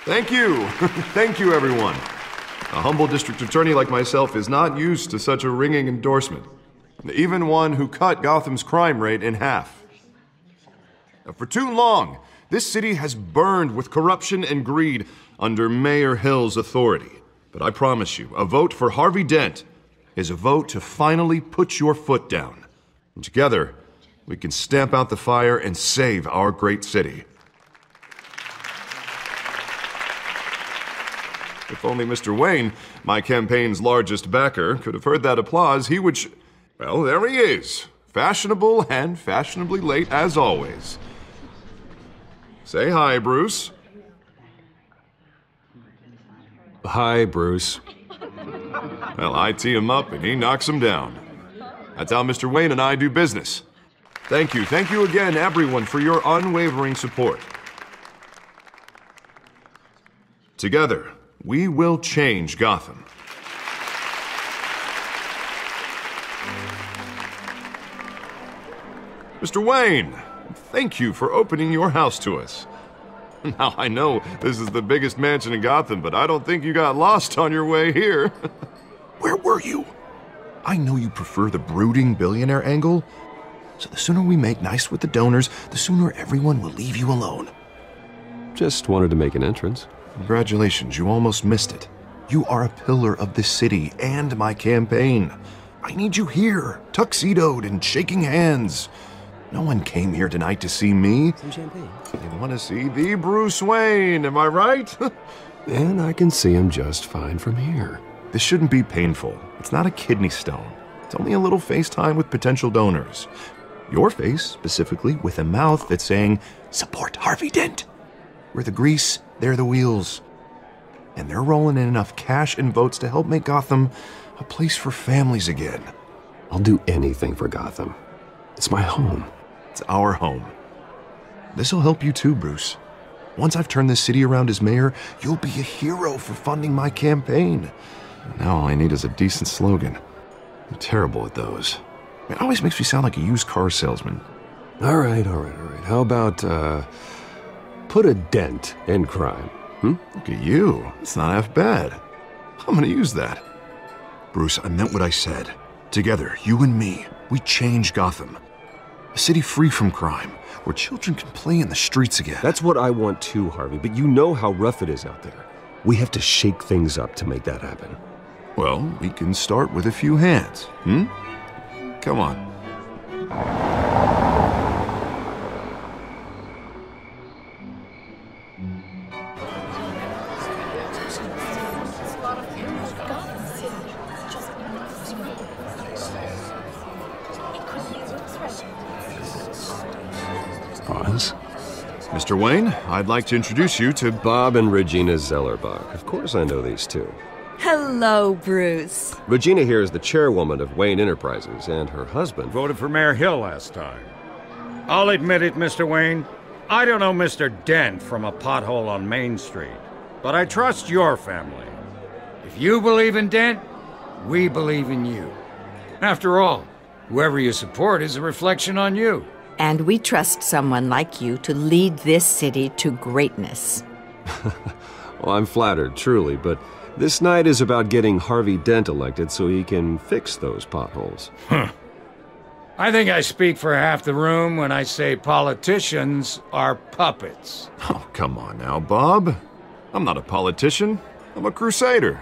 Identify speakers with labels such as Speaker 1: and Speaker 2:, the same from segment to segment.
Speaker 1: Thank you. Thank you, everyone. A humble district attorney like myself is not used to such a ringing endorsement. Even one who cut Gotham's crime rate in half. For too long, this city has burned with corruption and greed under Mayor Hill's authority. But I promise you, a vote for Harvey Dent is a vote to finally put your foot down. And together, we can stamp out the fire and save our great city. If only Mr. Wayne, my campaign's largest backer, could have heard that applause, he would well, there he is. Fashionable and fashionably late as always. Say hi, Bruce.
Speaker 2: Hi, Bruce.
Speaker 1: Well, I tee him up and he knocks him down. That's how Mr. Wayne and I do business. Thank you again, everyone, for your unwavering support. Together, we will change Gotham. Mr. Wayne, thank you for opening your house to us. Now, I know this is the biggest mansion in Gotham, but I don't think you got lost on your way here. Where were you? I know you prefer the brooding billionaire angle, so the sooner we make nice with the donors, the sooner everyone will leave you alone.
Speaker 2: Just wanted to make an entrance.
Speaker 1: Congratulations, you almost missed it. You are a pillar of this city and my campaign. I need you here, tuxedoed and shaking hands. No one came here tonight to see me.
Speaker 2: Some champagne.
Speaker 1: They want to see the Bruce Wayne, am I right?
Speaker 2: And I can see him just fine from here.
Speaker 1: This shouldn't be painful. It's not a kidney stone. It's only a little FaceTime with potential donors. Your face, specifically, with a mouth that's saying, support Harvey Dent. We're the grease, they're the wheels. And they're rolling in enough cash and votes to help make Gotham a place for families again.
Speaker 2: I'll do anything for Gotham. It's my home.
Speaker 1: It's our home. This'll help you too, Bruce. Once I've turned this city around as mayor, you'll be a hero for funding my campaign. Now all I need is a decent slogan. I'm terrible at those. It always makes me sound like a used car salesman.
Speaker 2: All right. How about, put a dent in crime?
Speaker 1: Look at you. It's not half bad. I'm gonna use that. Bruce, I meant what I said. Together, you and me, we change Gotham. A city free from crime, where children can play in the streets again.
Speaker 2: That's what I want too, Harvey, but you know how rough it is out there. We have to shake things up to make that happen.
Speaker 1: Well, we can start with a few hands, Come on.
Speaker 2: Pause.
Speaker 1: Mr. Wayne, I'd like to introduce you to
Speaker 2: Bob and Regina Zellerbach. Of course I know these two.
Speaker 3: Hello, Bruce.
Speaker 2: Regina here is the chairwoman of Wayne Enterprises, and her husband
Speaker 4: voted for Mayor Hill last time. I'll admit it, Mr. Wayne. I don't know Mr. Dent from a pothole on Main Street, but I trust your family. If you believe in Dent, we believe in you. After all, whoever you support is a reflection on you.
Speaker 3: And we trust someone like you to lead this city to greatness.
Speaker 2: Well, I'm flattered, truly, but this night is about getting Harvey Dent elected so he can fix those potholes.
Speaker 4: I think I speak for half the room when I say politicians are puppets.
Speaker 1: Oh, come on now, Bob. I'm not a politician. I'm a crusader.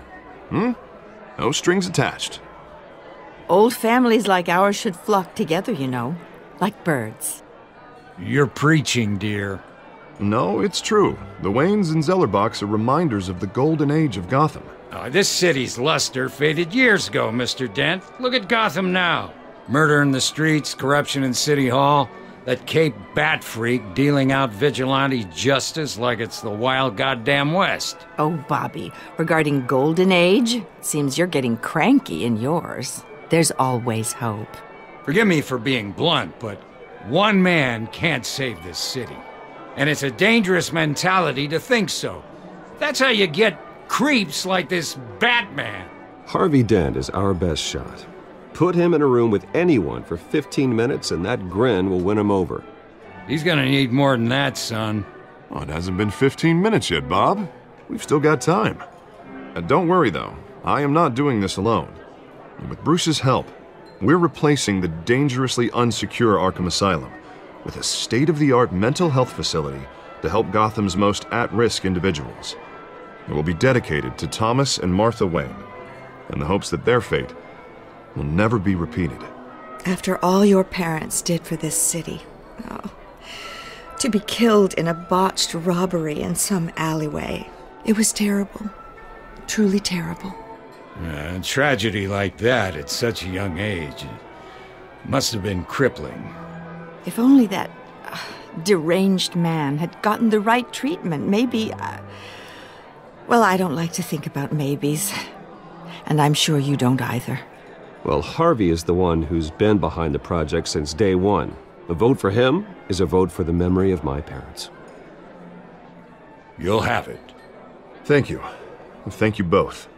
Speaker 1: No strings attached.
Speaker 3: Old families like ours should flock together, you know, like birds.
Speaker 4: You're preaching, dear.
Speaker 1: No, it's true. The Waynes and Zellerbachs are reminders of the golden age of Gotham.
Speaker 4: This city's luster faded years ago, Mr. Dent. Look at Gotham now. Murder in the streets, corruption in City Hall, that Cape Bat freak dealing out vigilante justice like it's the wild goddamn West.
Speaker 3: Oh, Bobby, regarding Golden Age, seems you're getting cranky in yours. There's always hope.
Speaker 4: Forgive me for being blunt, but one man can't save this city. And it's a dangerous mentality to think so. That's how you get creeps like this Batman.
Speaker 2: Harvey Dent is our best shot. Put him in a room with anyone for 15 minutes and that grin will win him over.
Speaker 4: He's gonna need more than that, son.
Speaker 1: Oh, it hasn't been 15 minutes yet, Bob. We've still got time. And don't worry, though. I am not doing this alone. With Bruce's help, we're replacing the dangerously unsecure Arkham Asylum with a state-of-the-art mental health facility to help Gotham's most at-risk individuals. It will be dedicated to Thomas and Martha Wayne, in the hopes that their fate will never be repeated.
Speaker 5: After all your parents did for this city, to be killed in a botched robbery in some alleyway, it was terrible. Truly terrible.
Speaker 4: A tragedy like that at such a young age must have been crippling.
Speaker 3: If only that deranged man had gotten the right treatment, maybe... Well, I don't like to think about maybes. And I'm sure you don't either.
Speaker 2: Well, Harvey is the one who's been behind the project since day one. A vote for him is a vote for the memory of my parents.
Speaker 4: You'll have it.
Speaker 1: Thank you. Thank you both.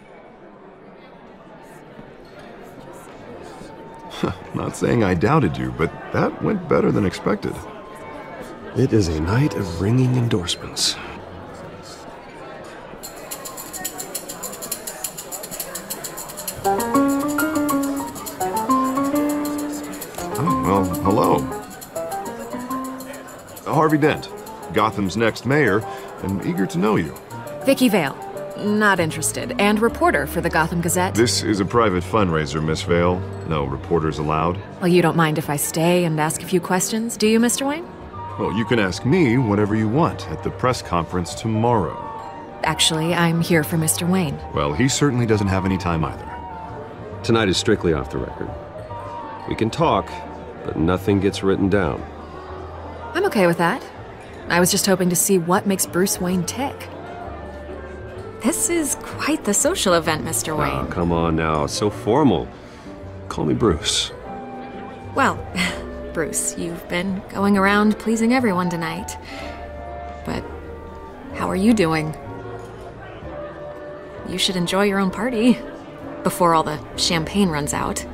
Speaker 1: Not saying I doubted you, but that went better than expected.
Speaker 2: It is a night of ringing endorsements.
Speaker 1: Well, hello. Harvey Dent, Gotham's next mayor, and eager to know you.
Speaker 6: Vicky Vale. Not interested. And reporter for the Gotham Gazette.
Speaker 1: This is a private fundraiser, Miss Vale. No reporters allowed.
Speaker 6: Well, you don't mind if I stay and ask a few questions, do you, Mr. Wayne?
Speaker 1: Well, you can ask me whatever you want at the press conference tomorrow.
Speaker 6: Actually, I'm here for Mr. Wayne.
Speaker 1: Well, he certainly doesn't have any time either.
Speaker 2: Tonight is strictly off the record. We can talk, but nothing gets written down.
Speaker 6: I'm okay with that. I was just hoping to see what makes Bruce Wayne tick. This is quite the social event, Mr. Wayne.
Speaker 2: Oh, come on now. So formal. Call me Bruce.
Speaker 6: Well, Bruce, you've been going around pleasing everyone tonight. But how are you doing? You should enjoy your own party before all the champagne runs out.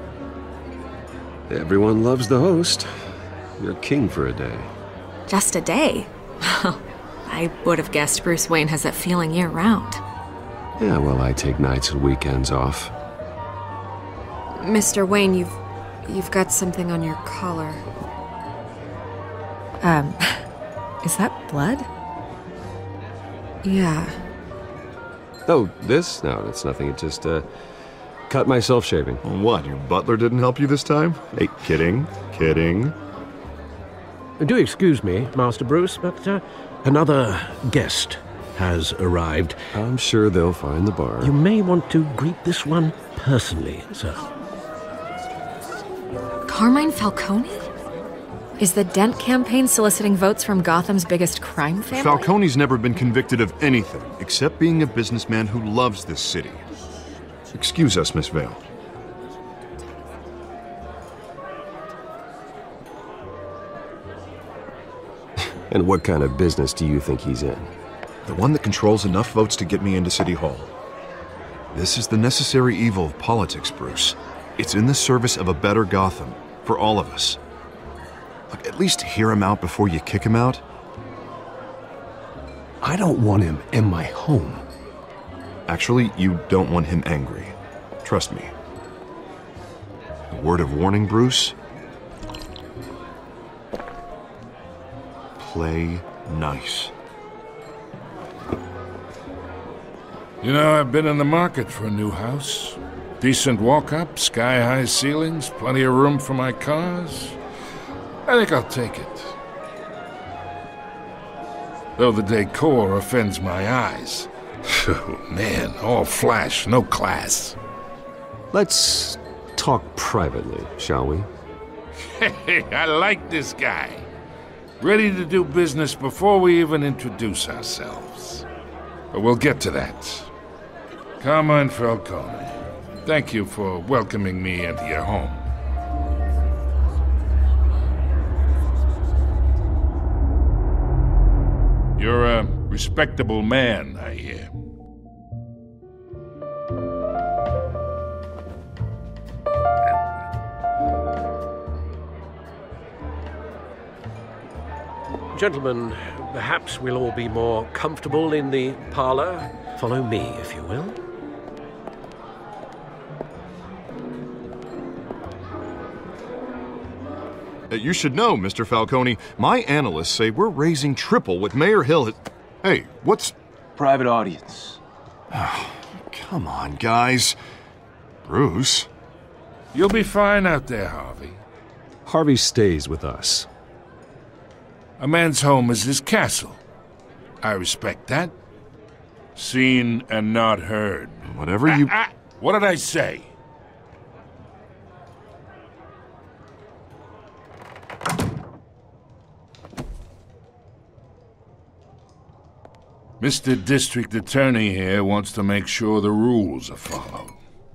Speaker 2: Everyone loves the host. You're king for a day.
Speaker 6: Just a day? I would have guessed Bruce Wayne has that feeling year-round.
Speaker 2: Yeah, well, I take nights and weekends off.
Speaker 6: Mr. Wayne, you've got something on your collar. Is that blood? Yeah.
Speaker 2: Oh, this? No, it's nothing. It just, cut myself shaving.
Speaker 1: What, your butler didn't help you this time? Hey, kidding.
Speaker 7: Do excuse me, Master Bruce, but another guest has arrived.
Speaker 2: I'm sure they'll find the bar.
Speaker 7: You may want to greet this one personally, sir.
Speaker 6: Carmine Falcone? Is the Dent campaign soliciting votes from Gotham's biggest crime family?
Speaker 1: Falcone's never been convicted of anything except being a businessman who loves this city. Excuse us, Miss Vale.
Speaker 2: And what kind of business do you think he's in?
Speaker 1: The one that controls enough votes to get me into City Hall. This is the necessary evil of politics, Bruce. It's in the service of a better Gotham, for all of us. Look, at least hear him out before you kick him out.
Speaker 2: I don't want him in my home.
Speaker 1: Actually, you don't want him angry. Trust me. A word of warning, Bruce. Play nice.
Speaker 8: You know, I've been in the market for a new house. Decent walk-up, sky-high ceilings, plenty of room for my cars. I think I'll take it. Though the decor offends my eyes. Oh, man, all flash, no class.
Speaker 2: Let's talk privately, shall we?
Speaker 8: Hey, I like this guy. Ready to do business before we even introduce ourselves. But we'll get to that. Carmine Falcone, thank you for welcoming me into your home. You're a respectable man, I hear.
Speaker 7: Gentlemen, perhaps we'll all be more comfortable in the parlor. Follow me, if you will.
Speaker 1: You should know, Mr. Falcone, my analysts say we're raising triple what Mayor Hill had... Hey, what's...
Speaker 9: Private audience.
Speaker 1: Come on, guys. Bruce?
Speaker 8: You'll be fine out there, Harvey.
Speaker 2: Harvey stays with us.
Speaker 8: A man's home is his castle. I respect that. Seen and not heard.
Speaker 1: Whatever you...
Speaker 8: What did I say? Mr. District Attorney here wants to make sure the rules are followed.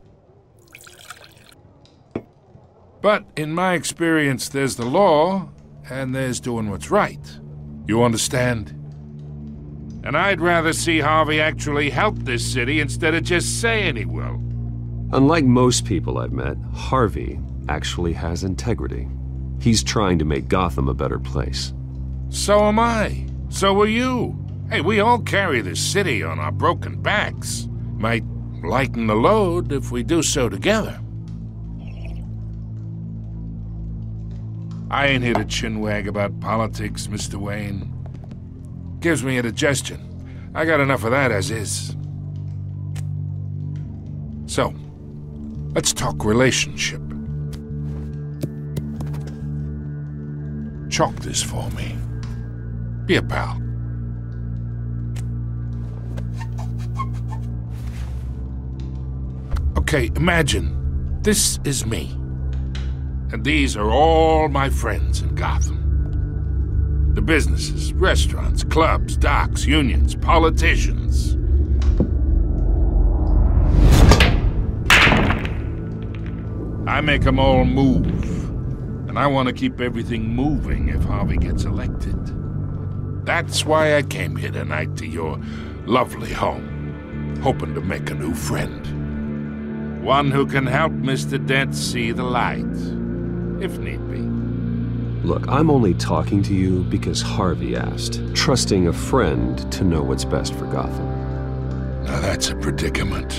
Speaker 8: But in my experience, there's the law, and there's doing what's right. You understand? And I'd rather see Harvey actually help this city instead of just saying he will.
Speaker 2: Unlike most people I've met, Harvey actually has integrity. He's trying to make Gotham a better place.
Speaker 8: So am I. So are you. Hey, we all carry this city on our broken backs. Might lighten the load if we do so together. I ain't here to chinwag about politics, Mr. Wayne. Gives me indigestion. I got enough of that as is. So, let's talk relationship. Chalk this for me. Be a pal. Okay, imagine this is me. And these are all my friends in Gotham. The businesses, restaurants, clubs, docks, unions, politicians. I make them all move. And I want to keep everything moving if Harvey gets elected. That's why I came here tonight to your lovely home, hoping to make a new friend. One who can help Mr. Dent see the light, if need be.
Speaker 2: Look, I'm only talking to you because Harvey asked, trusting a friend to know what's best for Gotham.
Speaker 8: Now that's a predicament.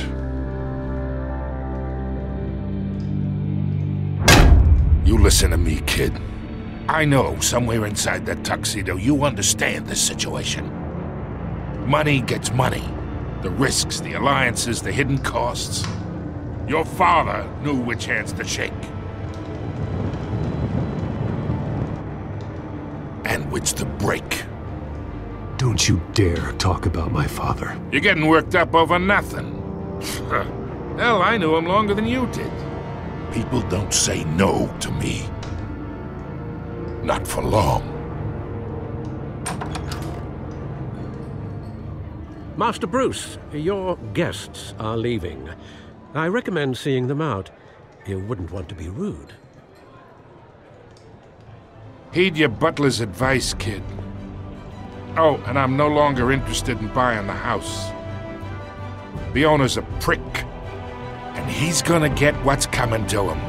Speaker 8: You listen to me, kid. I know somewhere inside that tuxedo you understand this situation. Money gets money. The risks, the alliances, the hidden costs. Your father knew which hands to shake. And which to break.
Speaker 2: Don't you dare talk about my father.
Speaker 8: You're getting worked up over nothing. Hell, I knew him longer than you did. People don't say no to me. Not for long.
Speaker 7: Master Bruce, your guests are leaving. I recommend seeing them out. You wouldn't want to be rude.
Speaker 8: Heed your butler's advice, kid. Oh, and I'm no longer interested in buying the house. The owner's a prick, and he's gonna get what's coming to him.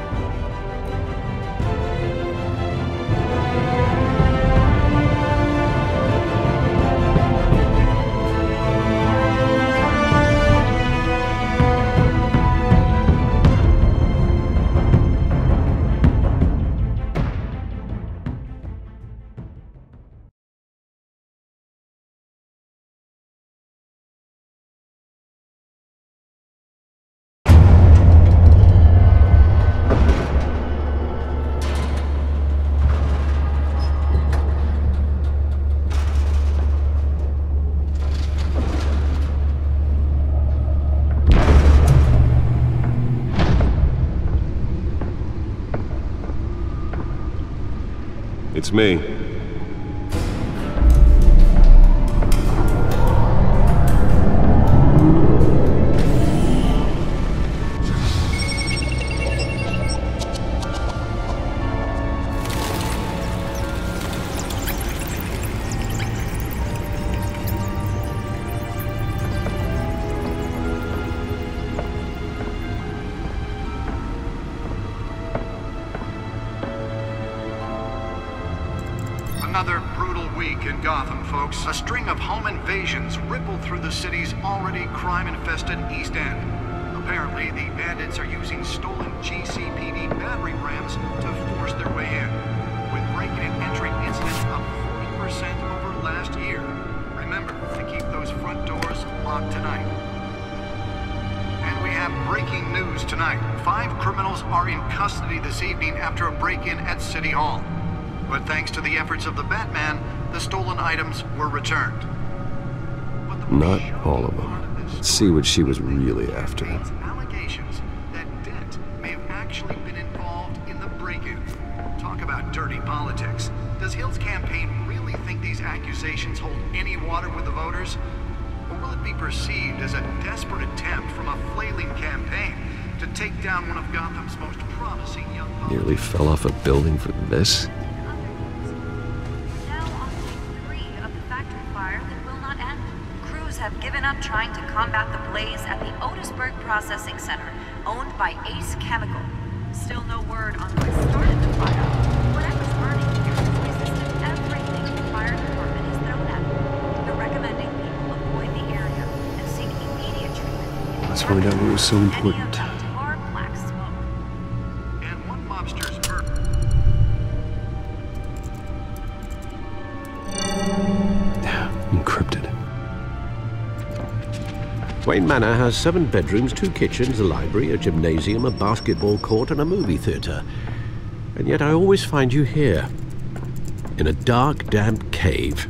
Speaker 2: It's me.
Speaker 10: brutal week in Gotham, folks. A string of home invasions rippled through the city's already crime-infested East End. Apparently, the bandits are using stolen GCPD battering rams to force their way in, with break-in and entry incidents up 40% over last year. Remember to keep those front doors locked tonight. And we have breaking news tonight. 5 criminals are in custody this evening after a break-in at City Hall. But thanks to the efforts of the Batman, the stolen items were returned.
Speaker 2: Not all of them. Let's see what she was really after.
Speaker 10: Allegations that Dent may have actually been involved in the break-in. Talk about dirty politics. Does Hill's campaign really think these accusations hold any water with the voters? Or will it be perceived as a desperate attempt from a flailing campaign to take down one of Gotham's most promising young politicians?
Speaker 2: Nearly fell off a building for this?
Speaker 11: Have given up trying to combat the blaze at the Otisburg Processing Center, owned by Ace Chemical. Still no word on what started the fire. Whatever's burning here has resisted everything the fire department has thrown at them. They're recommending people avoid the area and seek immediate treatment.
Speaker 2: Let's find out what was so important.
Speaker 11: Tar black smoke.
Speaker 10: And one mobster's murder.
Speaker 2: Encrypted.
Speaker 7: Wayne Manor has 7 bedrooms, 2 kitchens, a library, a gymnasium, a basketball court, and a movie theater. And yet I always find you here, in a dark, damp cave,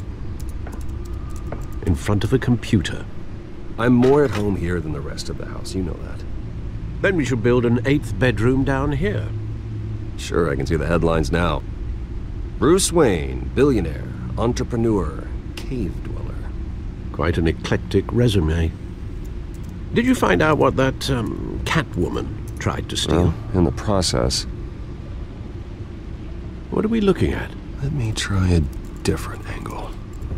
Speaker 7: in front of a computer.
Speaker 2: I'm more at home here than the rest of the house, you know that.
Speaker 7: Then we should build an 8th bedroom down here.
Speaker 2: Sure, I can see the headlines now. Bruce Wayne, billionaire, entrepreneur, cave dweller.
Speaker 7: Quite an eclectic resume. Did you find out what that, Catwoman tried to steal?
Speaker 2: Well, in the process.
Speaker 7: What are we looking at?
Speaker 2: Let me try a different angle.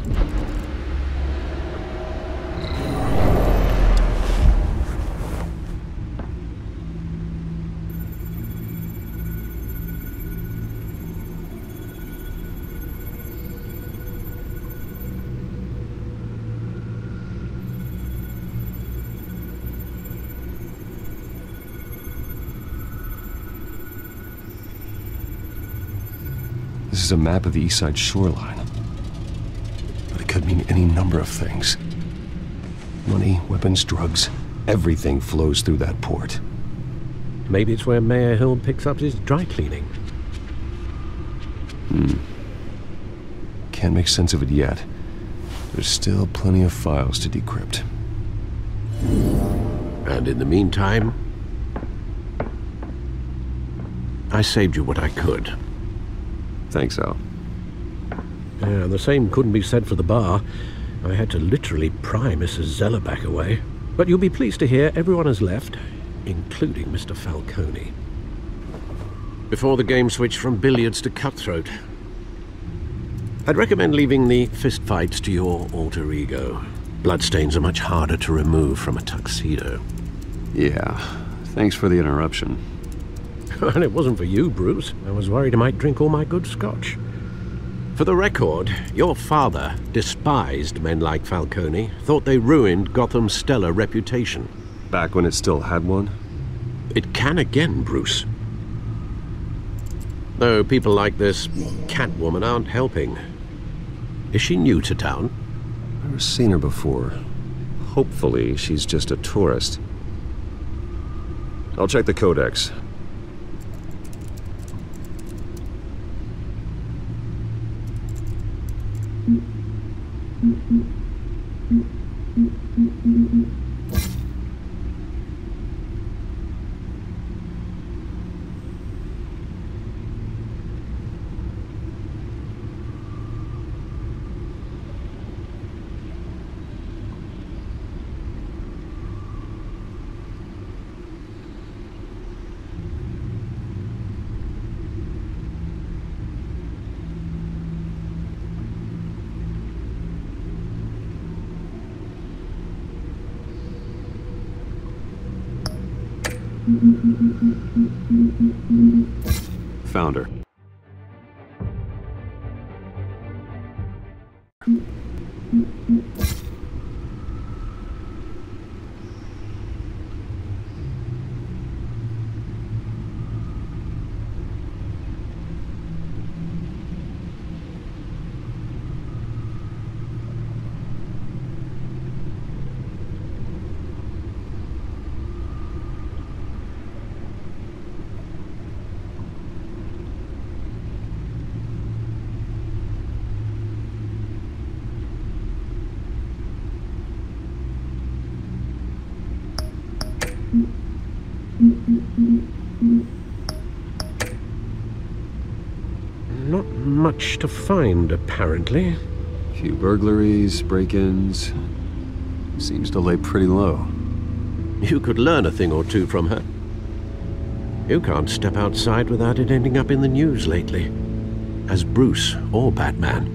Speaker 2: This is a map of the East Side shoreline. But it could mean any number of things. Money, weapons, drugs, everything flows through that port.
Speaker 7: Maybe it's where Mayor Hill picks up his dry cleaning.
Speaker 2: Can't make sense of it yet. There's still plenty of files to decrypt.
Speaker 7: And in the meantime, I saved you what I could.
Speaker 2: Thanks, Al.
Speaker 7: Yeah, the same couldn't be said for the bar. I had to literally pry Mrs. Zellerback away. But you'll be pleased to hear everyone has left, including Mr. Falcone. Before the game switched from billiards to cutthroat. I'd recommend leaving the fistfights to your alter ego. Bloodstains are much harder to remove from a tuxedo.
Speaker 2: Yeah, thanks for the interruption.
Speaker 7: And it wasn't for you, Bruce. I was worried I might drink all my good scotch. For the record, your father despised men like Falcone, thought they ruined Gotham's stellar reputation.
Speaker 2: Back when it still had one?
Speaker 7: It can again, Bruce. Though people like this Catwoman aren't helping. Is she new to town?
Speaker 2: Never seen her before. Hopefully, she's just a tourist. I'll check the codex. Found her.
Speaker 7: Not much to find, apparently.
Speaker 2: Few burglaries, break-ins. Seems to lay pretty low.
Speaker 7: You could learn a thing or two from her. You can't step outside without it ending up in the news lately. As Bruce or Batman.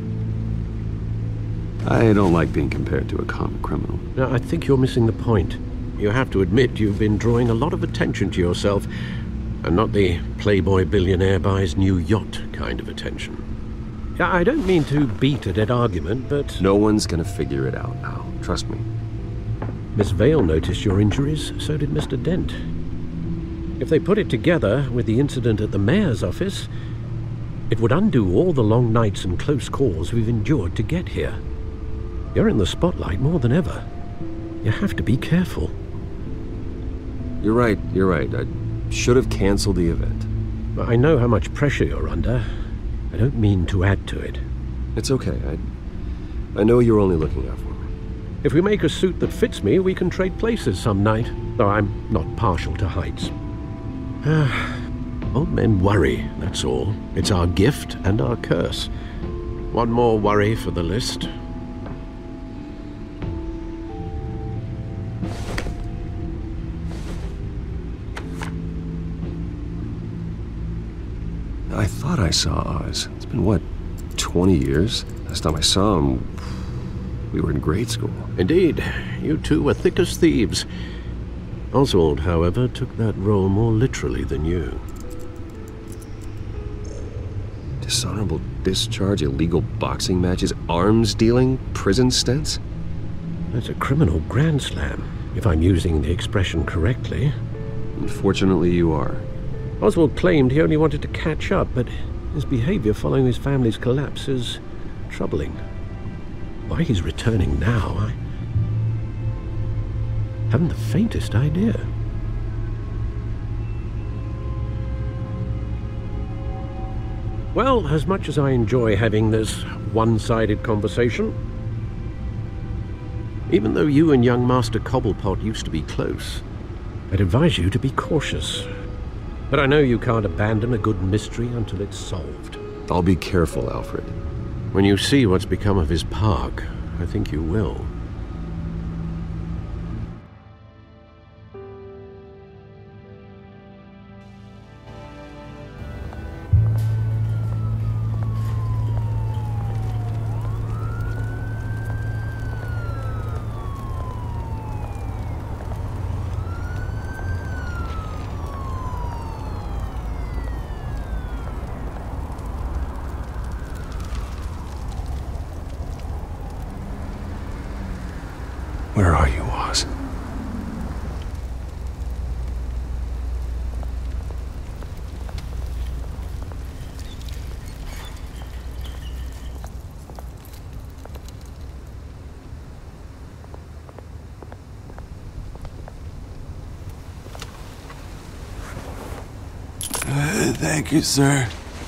Speaker 2: I don't like being compared to a common criminal.
Speaker 7: Now, I think you're missing the point. You have to admit you've been drawing a lot of attention to yourself, and not the playboy billionaire buys new yacht kind of attention. I don't mean to beat a dead argument, but...
Speaker 2: No one's gonna figure it out now. Trust me.
Speaker 7: Miss Vale noticed your injuries, so did Mr. Dent. If they put it together with the incident at the mayor's office, it would undo all the long nights and close calls we've endured to get here. You're in the spotlight more than ever. You have to be careful.
Speaker 2: You're right. I should have canceled the event.
Speaker 7: I know how much pressure you're under. I don't mean to add to it.
Speaker 2: It's okay. I know you're only looking out for me.
Speaker 7: If we make a suit that fits me, we can trade places some night, though I'm not partial to heights. Old men worry, that's all. It's our gift and our curse. One more worry for the list.
Speaker 2: I thought I saw Oz. It's been, what, 20 years? Last time I saw him, we were in grade school.
Speaker 7: Indeed. You two were thick as thieves. Oswald, however, took that role more literally than you.
Speaker 2: Dishonorable discharge, illegal boxing matches, arms dealing, prison stints?
Speaker 7: That's a criminal grand slam, if I'm using the expression correctly.
Speaker 2: Unfortunately, you are.
Speaker 7: Oswald claimed he only wanted to catch up, but his behavior following his family's collapse is troubling. Why he's returning now, I haven't the faintest idea. Well, as much as I enjoy having this one-sided conversation, even though you and young Master Cobblepot used to be close, I'd advise you to be cautious. But I know you can't abandon a good mystery until it's solved.
Speaker 2: I'll be careful, Alfred.
Speaker 7: When you see what's become of his park, I think you will.
Speaker 2: Where are you, Oz?
Speaker 12: Thank you, sir.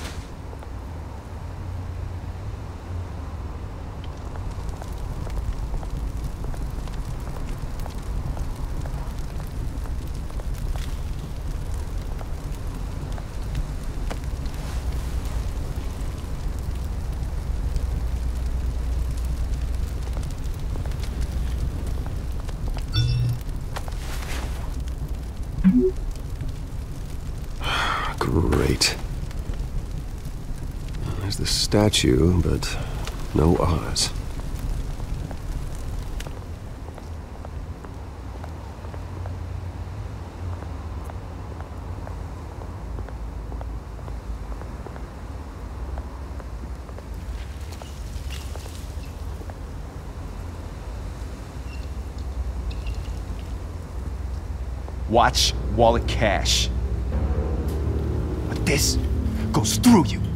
Speaker 2: Great. There's the statue, but no Oz.
Speaker 9: watch, wallet, cash. But this goes through you.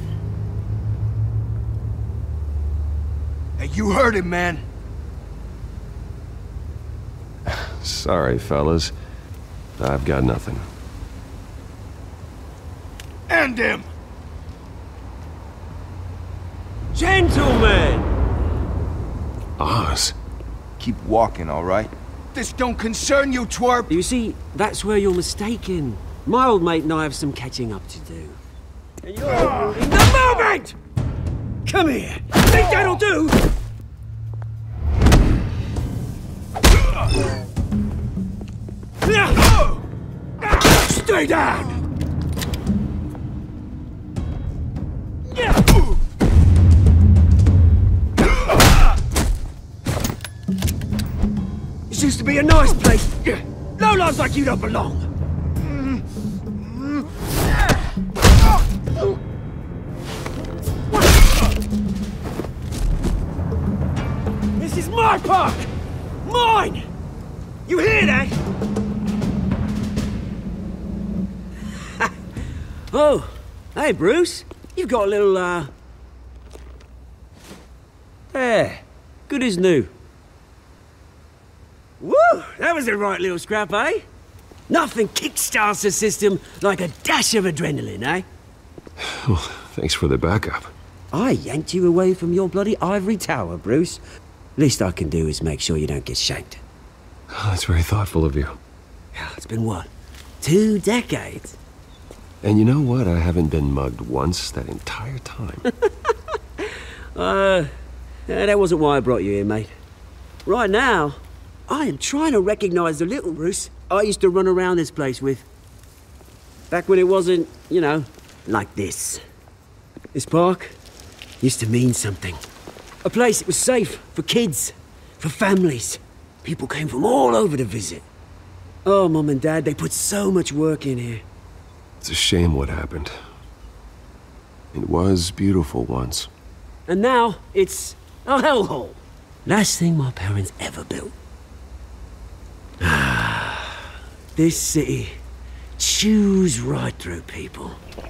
Speaker 9: Hey, you heard him, man.
Speaker 2: Sorry, fellas. I've got nothing.
Speaker 9: End him!
Speaker 13: Gentlemen!
Speaker 2: Oz.
Speaker 9: Keep walking, all right? This don't concern you, twerp!
Speaker 13: You see, that's where you're mistaken. My old mate and I have some catching up to do. And you're ruining the moment! Come here! Think that'll do? Stay down! This used to be a nice place. Lowlifes like you don't belong. This is my park! Mine! You hear that? Oh, hey Bruce. You've got a little, There. Good as new. Woo! That was a right little scrap, eh? Nothing kickstarts the system like a dash of adrenaline, eh?
Speaker 2: Well, thanks for the backup.
Speaker 13: I yanked you away from your bloody ivory tower, Bruce. Least I can do is make sure you don't get shanked.
Speaker 2: Oh, that's very thoughtful of you.
Speaker 13: It's been what? 2 decades?
Speaker 2: And you know what? I haven't been mugged once that entire time.
Speaker 13: That wasn't why I brought you here, mate. Right now, I am trying to recognize the little Bruce I used to run around this place with. Back when it wasn't, you know, like this. This park used to mean something. A place that was safe for kids, for families. People came from all over to visit. Oh, Mum and Dad, they put so much work in here.
Speaker 2: It's a shame what happened. It was beautiful once.
Speaker 13: And now, it's a hellhole. Last thing my parents ever built. This city chews right through people.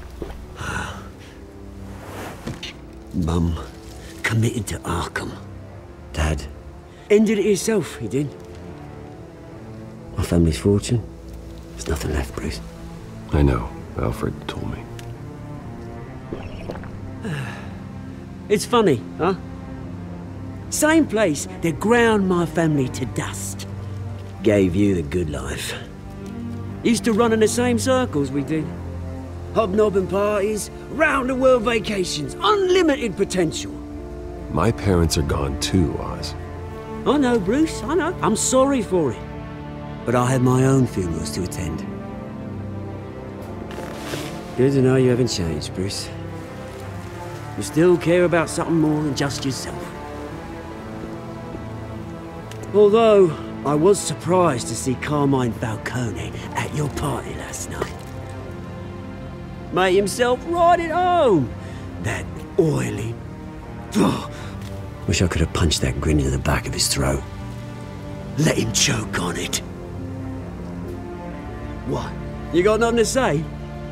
Speaker 13: Mum committed to Arkham. Dad ended it himself, he did. My family's fortune, there's nothing left, Bruce.
Speaker 2: I know. Alfred told me.
Speaker 13: It's funny, huh? Same place that ground my family to dust. Gave you the good life. Used to run in the same circles we did. Hobnobbing parties, round-the-world vacations, unlimited potential.
Speaker 2: My parents are gone too, Oz.
Speaker 13: I know, Bruce, I know. I'm sorry for it. But I had my own funerals to attend. Good to know you haven't changed, Bruce. You still care about something more than just yourself. Although, I was surprised to see Carmine Falcone at your party last night. Made himself right at home. That oily... Oh, wish I could have punched that grin into the back of his throat. Let him choke on it. What? You got nothing to say?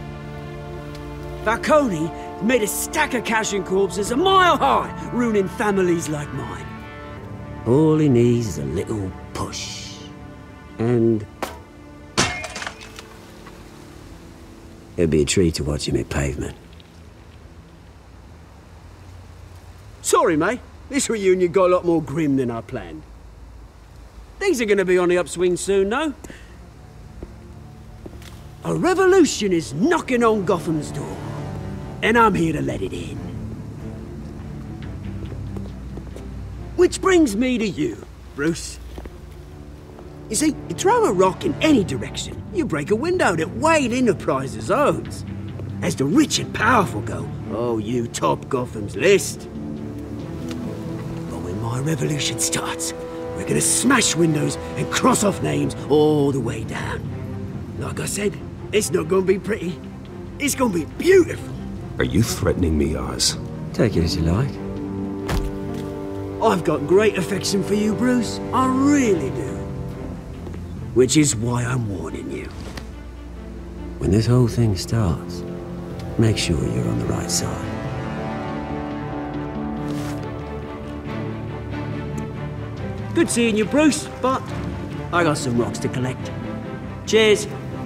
Speaker 13: Falcone made a stack of cash and corpses a mile high, ruining families like mine. All he needs is a little push. And... it'd be a treat to watch him hit pavement. Sorry, mate. This reunion got a lot more grim than I planned. Things are gonna be on the upswing soon, though. A revolution is knocking on Gotham's door. And I'm here to let it in. Which brings me to you, Bruce. You see, you throw a rock in any direction, you break a window that Wayne Enterprises owns. As the rich and powerful go, oh, you top Gotham's list. But when my revolution starts, we're gonna smash windows and cross off names all the way down. Like I said, it's not gonna be pretty. It's gonna be beautiful.
Speaker 2: Are you threatening me, Oz?
Speaker 13: Take it as you like. I've got great affection for you, Bruce. I really do. Which is why I'm warning you. When this whole thing starts, make sure you're on the right side. Good seeing you, Bruce, but I got some rocks to collect. Cheers.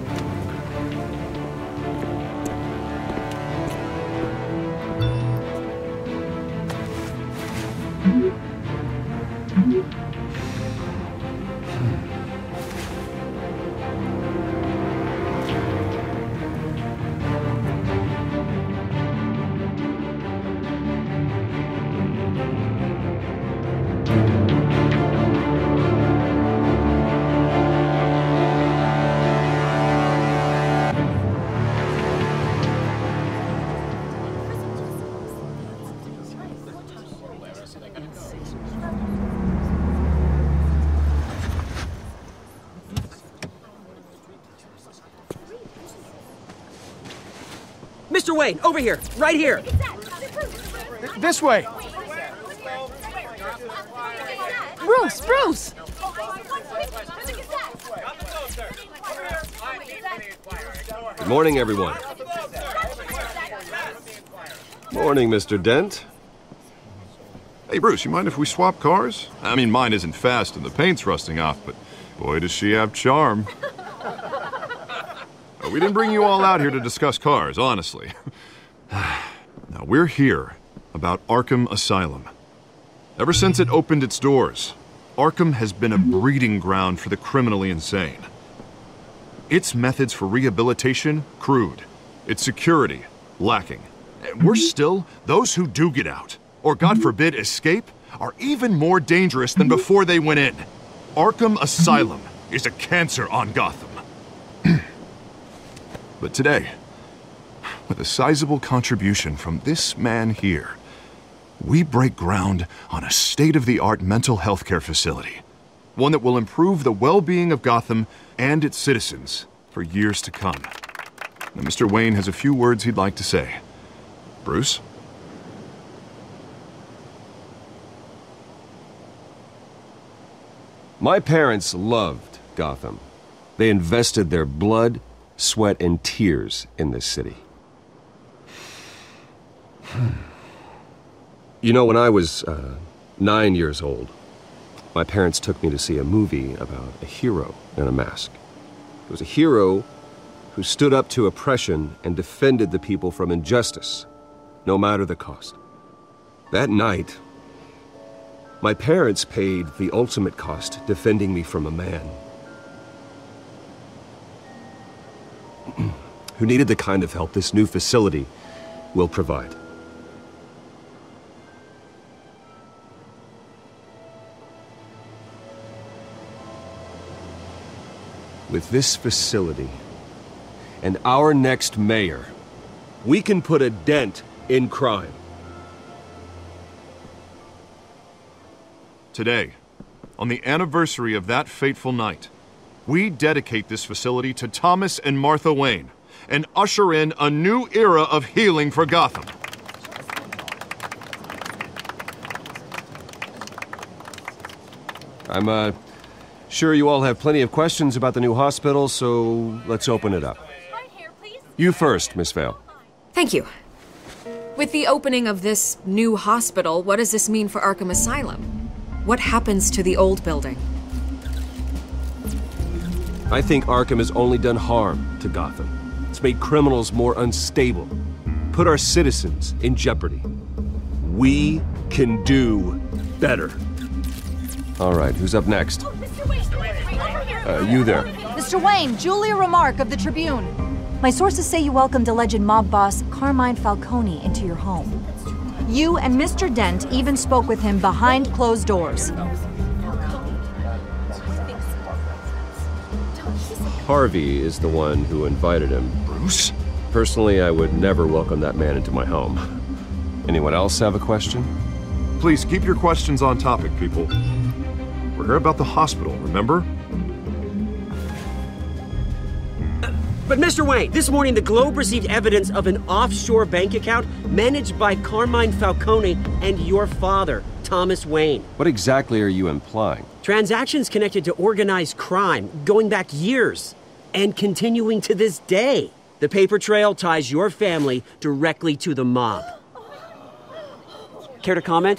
Speaker 13: Mr. Wayne, over here, right here.
Speaker 9: This way.
Speaker 14: Bruce!
Speaker 2: Good morning, everyone. Morning, Mr. Dent.
Speaker 1: Hey, Bruce, you mind if we swap cars? I mean, mine isn't fast and the paint's rusting off, but boy, does she have charm. We didn't bring you all out here to discuss cars, honestly. Now, we're here about Arkham Asylum. Ever since it opened its doors, Arkham has been a breeding ground for the criminally insane. Its methods for rehabilitation, crude. Its security, lacking. And worse still, those who do get out, or God forbid escape, are even more dangerous than before they went in. Arkham Asylum is a cancer on Gotham. But today, with a sizable contribution from this man here, we break ground on a state-of-the-art mental health care facility. One that will improve the well-being of Gotham and its citizens for years to come. Now, Mr. Wayne has a few words he'd like to say. Bruce?
Speaker 2: My parents loved Gotham. They invested their blood, sweat, and tears in this city. You know, when I was 9 years old, my parents took me to see a movie about a hero in a mask. It was a hero who stood up to oppression and defended the people from injustice, no matter the cost. That night, my parents paid the ultimate cost defending me from a man who needed the kind of help this new facility will provide. With this facility and our next mayor, we can put a dent in crime.
Speaker 1: Today, on the anniversary of that fateful night, we dedicate this facility to Thomas and Martha Wayne and usher in a new era of healing for Gotham.
Speaker 2: I'm sure you all have plenty of questions about the new hospital, so let's open it up. You first, Miss Vale.
Speaker 6: Thank you. With the opening of this new hospital, what does this mean for Arkham Asylum? What happens to the old building?
Speaker 2: I think Arkham has only done harm to Gotham. It's made criminals more unstable, put our citizens in jeopardy. We can do better. All right, who's up next? You there.
Speaker 14: Mr. Wayne, Julia Remark of the Tribune. My sources say you welcomed alleged mob boss Carmine Falcone into your home. You and Mr. Dent even spoke with him behind closed doors.
Speaker 2: Harvey is the one who invited him.
Speaker 1: Bruce?
Speaker 2: Personally, I would never welcome that man into my home. Anyone else have a question?
Speaker 1: Please keep your questions on topic, people. We're here about the hospital, remember?
Speaker 13: But Mr. Wayne, this morning the Globe received evidence of an offshore bank account managed by Carmine Falcone and your father, Thomas Wayne.
Speaker 2: What exactly are you implying?
Speaker 13: Transactions connected to organized crime, going back years, and continuing to this day. The paper trail ties your family directly to the mob. Care to comment?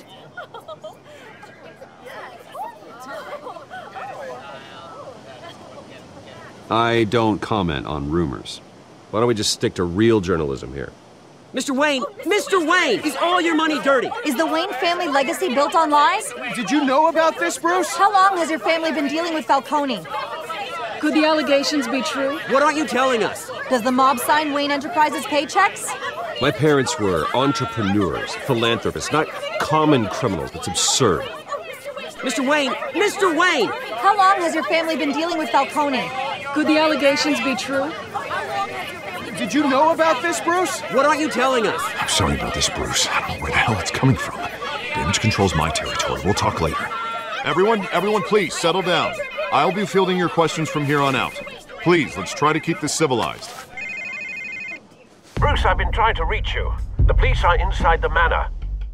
Speaker 2: I don't comment on rumors. Why don't we just stick to real journalism here?
Speaker 13: Mr. Wayne! Mr. Wayne! Is all your money dirty?
Speaker 14: Is the Wayne family legacy built on lies?
Speaker 9: Did you know about this, Bruce?
Speaker 14: How long has your family been dealing with Falcone?
Speaker 15: Could the allegations be true?
Speaker 13: What aren't you telling us?
Speaker 14: Does the mob sign Wayne Enterprises paychecks?
Speaker 2: My parents were entrepreneurs, philanthropists, not common criminals. That's absurd.
Speaker 13: Mr. Wayne! Mr. Wayne!
Speaker 14: How long has your family been dealing with Falcone?
Speaker 15: Could the allegations be true?
Speaker 9: Did you know about this, Bruce?
Speaker 13: What aren't you telling us?
Speaker 1: I'm sorry about this, Bruce. I don't know where the hell it's coming from. Damage control's my territory. We'll talk later. Everyone, please, settle down. I'll be fielding your questions from here on out. Please, let's try to keep this civilized.
Speaker 7: Bruce, I've been trying to reach you. The police are inside the manor.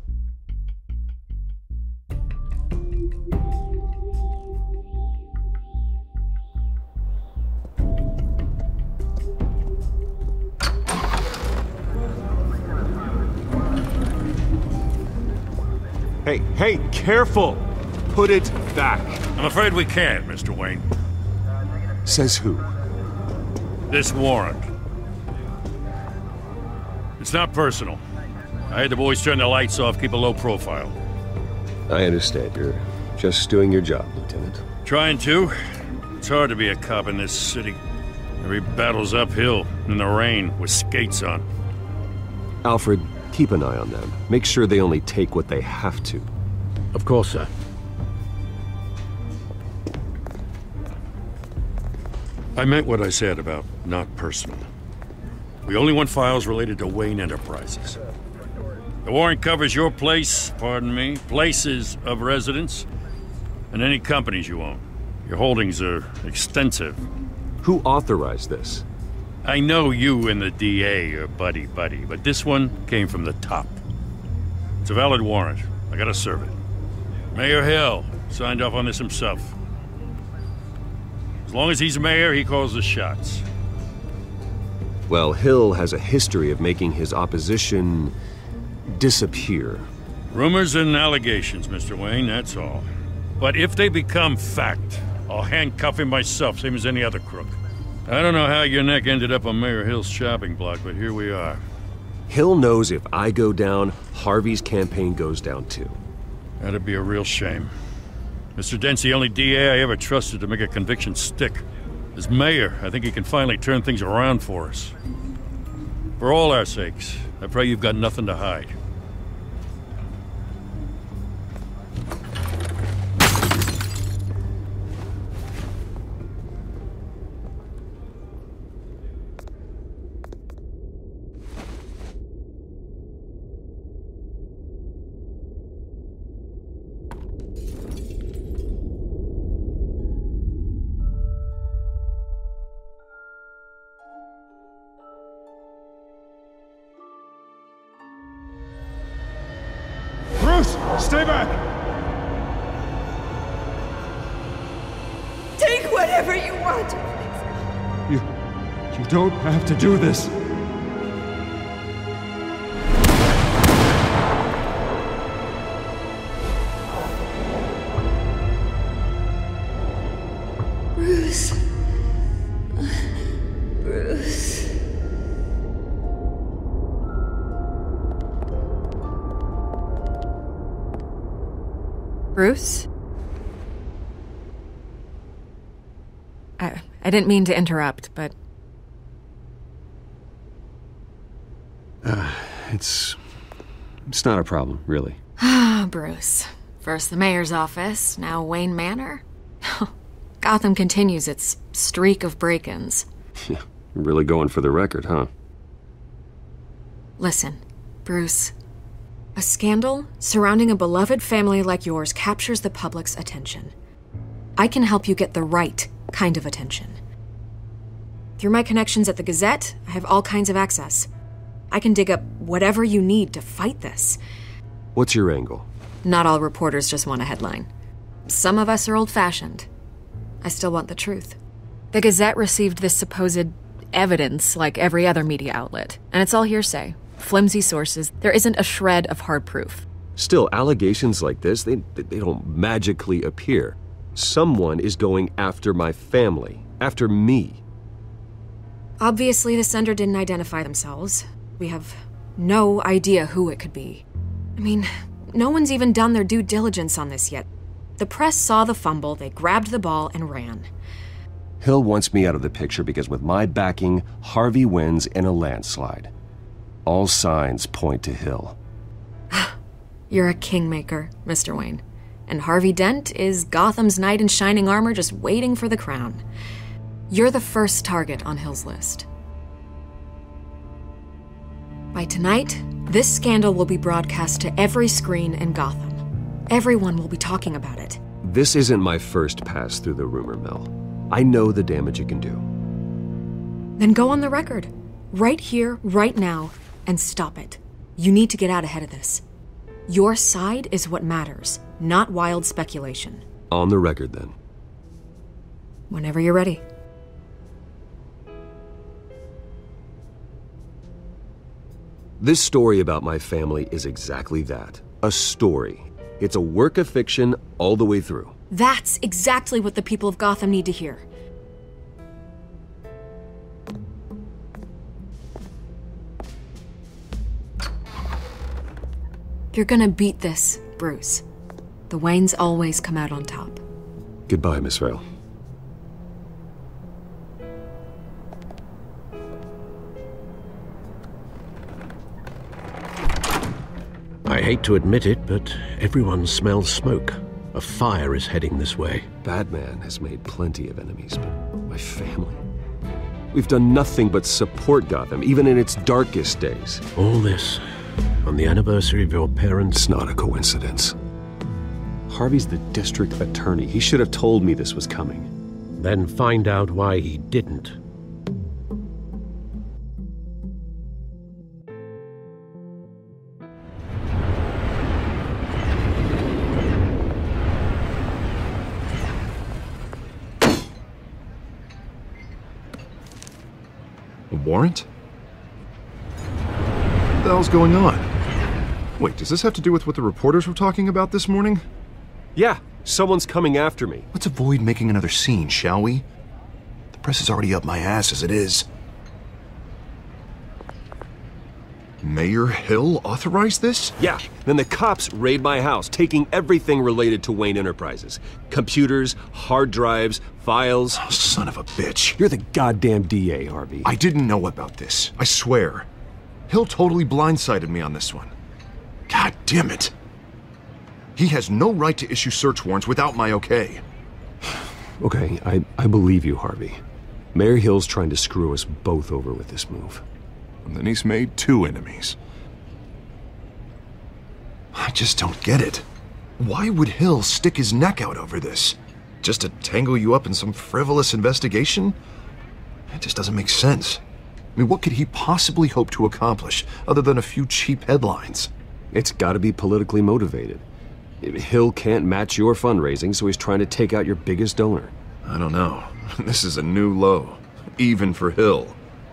Speaker 9: Hey, careful! Put it back.
Speaker 4: I'm afraid we can't, Mr. Wayne.
Speaker 1: Says who?
Speaker 4: This warrant. It's not personal. I had the boys turn the lights off, keep a low profile.
Speaker 2: I understand. You're just doing your job, Lieutenant.
Speaker 4: Trying to. It's hard to be a cop in this city. Every battle's uphill, in the rain, with skates on.
Speaker 2: Alfred, keep an eye on them. Make sure they only take what they have to.
Speaker 7: Of course, sir.
Speaker 4: I meant what I said about not personal. We only want files related to Wayne Enterprises. The warrant covers your place, pardon me, places of residence, and any companies you own. Your holdings are extensive.
Speaker 2: Who authorized this?
Speaker 4: I know you and the DA are buddy-buddy, but this one came from the top. It's a valid warrant. I gotta serve it. Mayor Hill signed off on this himself. As long as he's mayor, he calls the shots.
Speaker 2: Well, Hill has a history of making his opposition disappear.
Speaker 4: Rumors and allegations, Mr. Wayne, that's all. But if they become fact, I'll handcuff him myself, same as any other crook. I don't know how your neck ended up on Mayor Hill's shopping block, but here we are.
Speaker 2: Hill knows if I go down, Harvey's campaign goes down too.
Speaker 4: That'd be a real shame. Mr. Dent's the only DA I ever trusted to make a conviction stick. As mayor, I think he can finally turn things around for us. For all our sakes, I pray you've got nothing to hide.
Speaker 9: Stay back!
Speaker 5: Take whatever you want.
Speaker 9: You don't have to do this.
Speaker 5: Bruce. Bruce.
Speaker 6: Bruce? I didn't mean to interrupt, but...
Speaker 2: It's not a problem, really.
Speaker 6: Ah, Bruce. First the mayor's office, now Wayne Manor. Gotham continues its streak of break-ins.
Speaker 2: Yeah, you're really going for the record, huh?
Speaker 6: Listen, Bruce. A scandal surrounding a beloved family like yours captures the public's attention. I can help you get the right kind of attention. Through my connections at the Gazette, I have all kinds of access. I can dig up whatever you need to fight this.
Speaker 2: What's your angle?
Speaker 6: Not all reporters just want a headline. Some of us are old-fashioned. I still want the truth. The Gazette received this supposed evidence like every other media outlet, and it's all hearsay. Flimsy sources. There isn't a shred of hard proof.
Speaker 2: Still, allegations like this, they don't magically appear. Someone is going after my family, after me.
Speaker 6: Obviously, the sender didn't identify themselves. We have no idea who it could be. I mean, no one's even done their due diligence on this yet. The press saw the fumble, they grabbed the ball and ran.
Speaker 2: Hill wants me out of the picture because with my backing, Harvey wins in a landslide. All signs point to Hill.
Speaker 6: You're a kingmaker, Mr. Wayne. And Harvey Dent is Gotham's knight in shining armor just waiting for the crown. You're the first target on Hill's list. By tonight, this scandal will be broadcast to every screen in Gotham. Everyone will be talking about it.
Speaker 2: This isn't my first pass through the rumor mill. I know the damage it can do.
Speaker 6: Then go on the record. Right here, right now, and stop it. You need to get out ahead of this. Your side is what matters, not wild speculation.
Speaker 2: On the record, then.
Speaker 6: Whenever you're ready.
Speaker 2: This story about my family is exactly that. A story. It's a work of fiction all the way through.
Speaker 6: That's exactly what the people of Gotham need to hear. You're gonna beat this, Bruce. The Waynes always come out on top.
Speaker 2: Goodbye, Miss Vale.
Speaker 7: I hate to admit it, but everyone smells smoke. A fire is heading this way.
Speaker 2: Batman has made plenty of enemies, but my family? We've done nothing but support Gotham, even in its darkest days.
Speaker 7: All this on the anniversary of your parents'...
Speaker 2: It's not a coincidence. Harvey's the district attorney. He should have told me this was coming.
Speaker 7: Then find out why he didn't.
Speaker 1: A warrant? What the hell's going on? Wait, does this have to do with what the reporters were talking about this morning?
Speaker 2: Yeah, someone's coming after me.
Speaker 1: Let's avoid making another scene, shall we? The press is already up my ass as it is. Mayor Hill authorized this?
Speaker 2: Yeah, then the cops raid my house, taking everything related to Wayne Enterprises. Computers, hard drives, files.
Speaker 1: Oh, son of a bitch.
Speaker 2: You're the goddamn DA, Harvey.
Speaker 1: I didn't know about this, I swear. Hill totally blindsided me on this one. God damn it. He has no right to issue search warrants without my okay.
Speaker 2: Okay, I believe you, Harvey. Mayor Hill's trying to screw us both over with this move.
Speaker 1: And then he's made two enemies. I just don't get it. Why would Hill stick his neck out over this? Just to tangle you up in some frivolous investigation? It just doesn't make sense. I mean, what could he possibly hope to accomplish other than a few cheap headlines?
Speaker 2: It's gotta be politically motivated. Hill can't match your fundraising, so he's trying to take out your biggest donor.
Speaker 1: I don't know. This is a new low, even for Hill.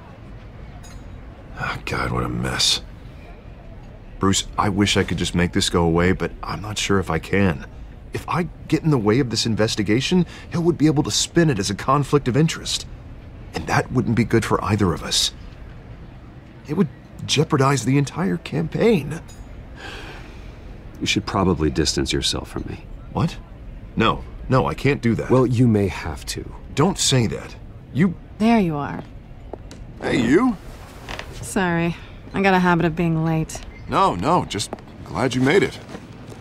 Speaker 1: Oh, God, what a mess. Bruce, I wish I could just make this go away, but I'm not sure if I can. If I get in the way of this investigation, Hill would be able to spin it as a conflict of interest. And that wouldn't be good for either of us. It would jeopardize the entire campaign.
Speaker 2: You should probably distance yourself from me.
Speaker 1: What? No, I can't do that.
Speaker 2: Well, you may have to.
Speaker 1: Don't say that. You...
Speaker 15: There you are.
Speaker 1: Hey, you?
Speaker 15: Sorry. I got a habit of being late.
Speaker 1: No, just glad you made it.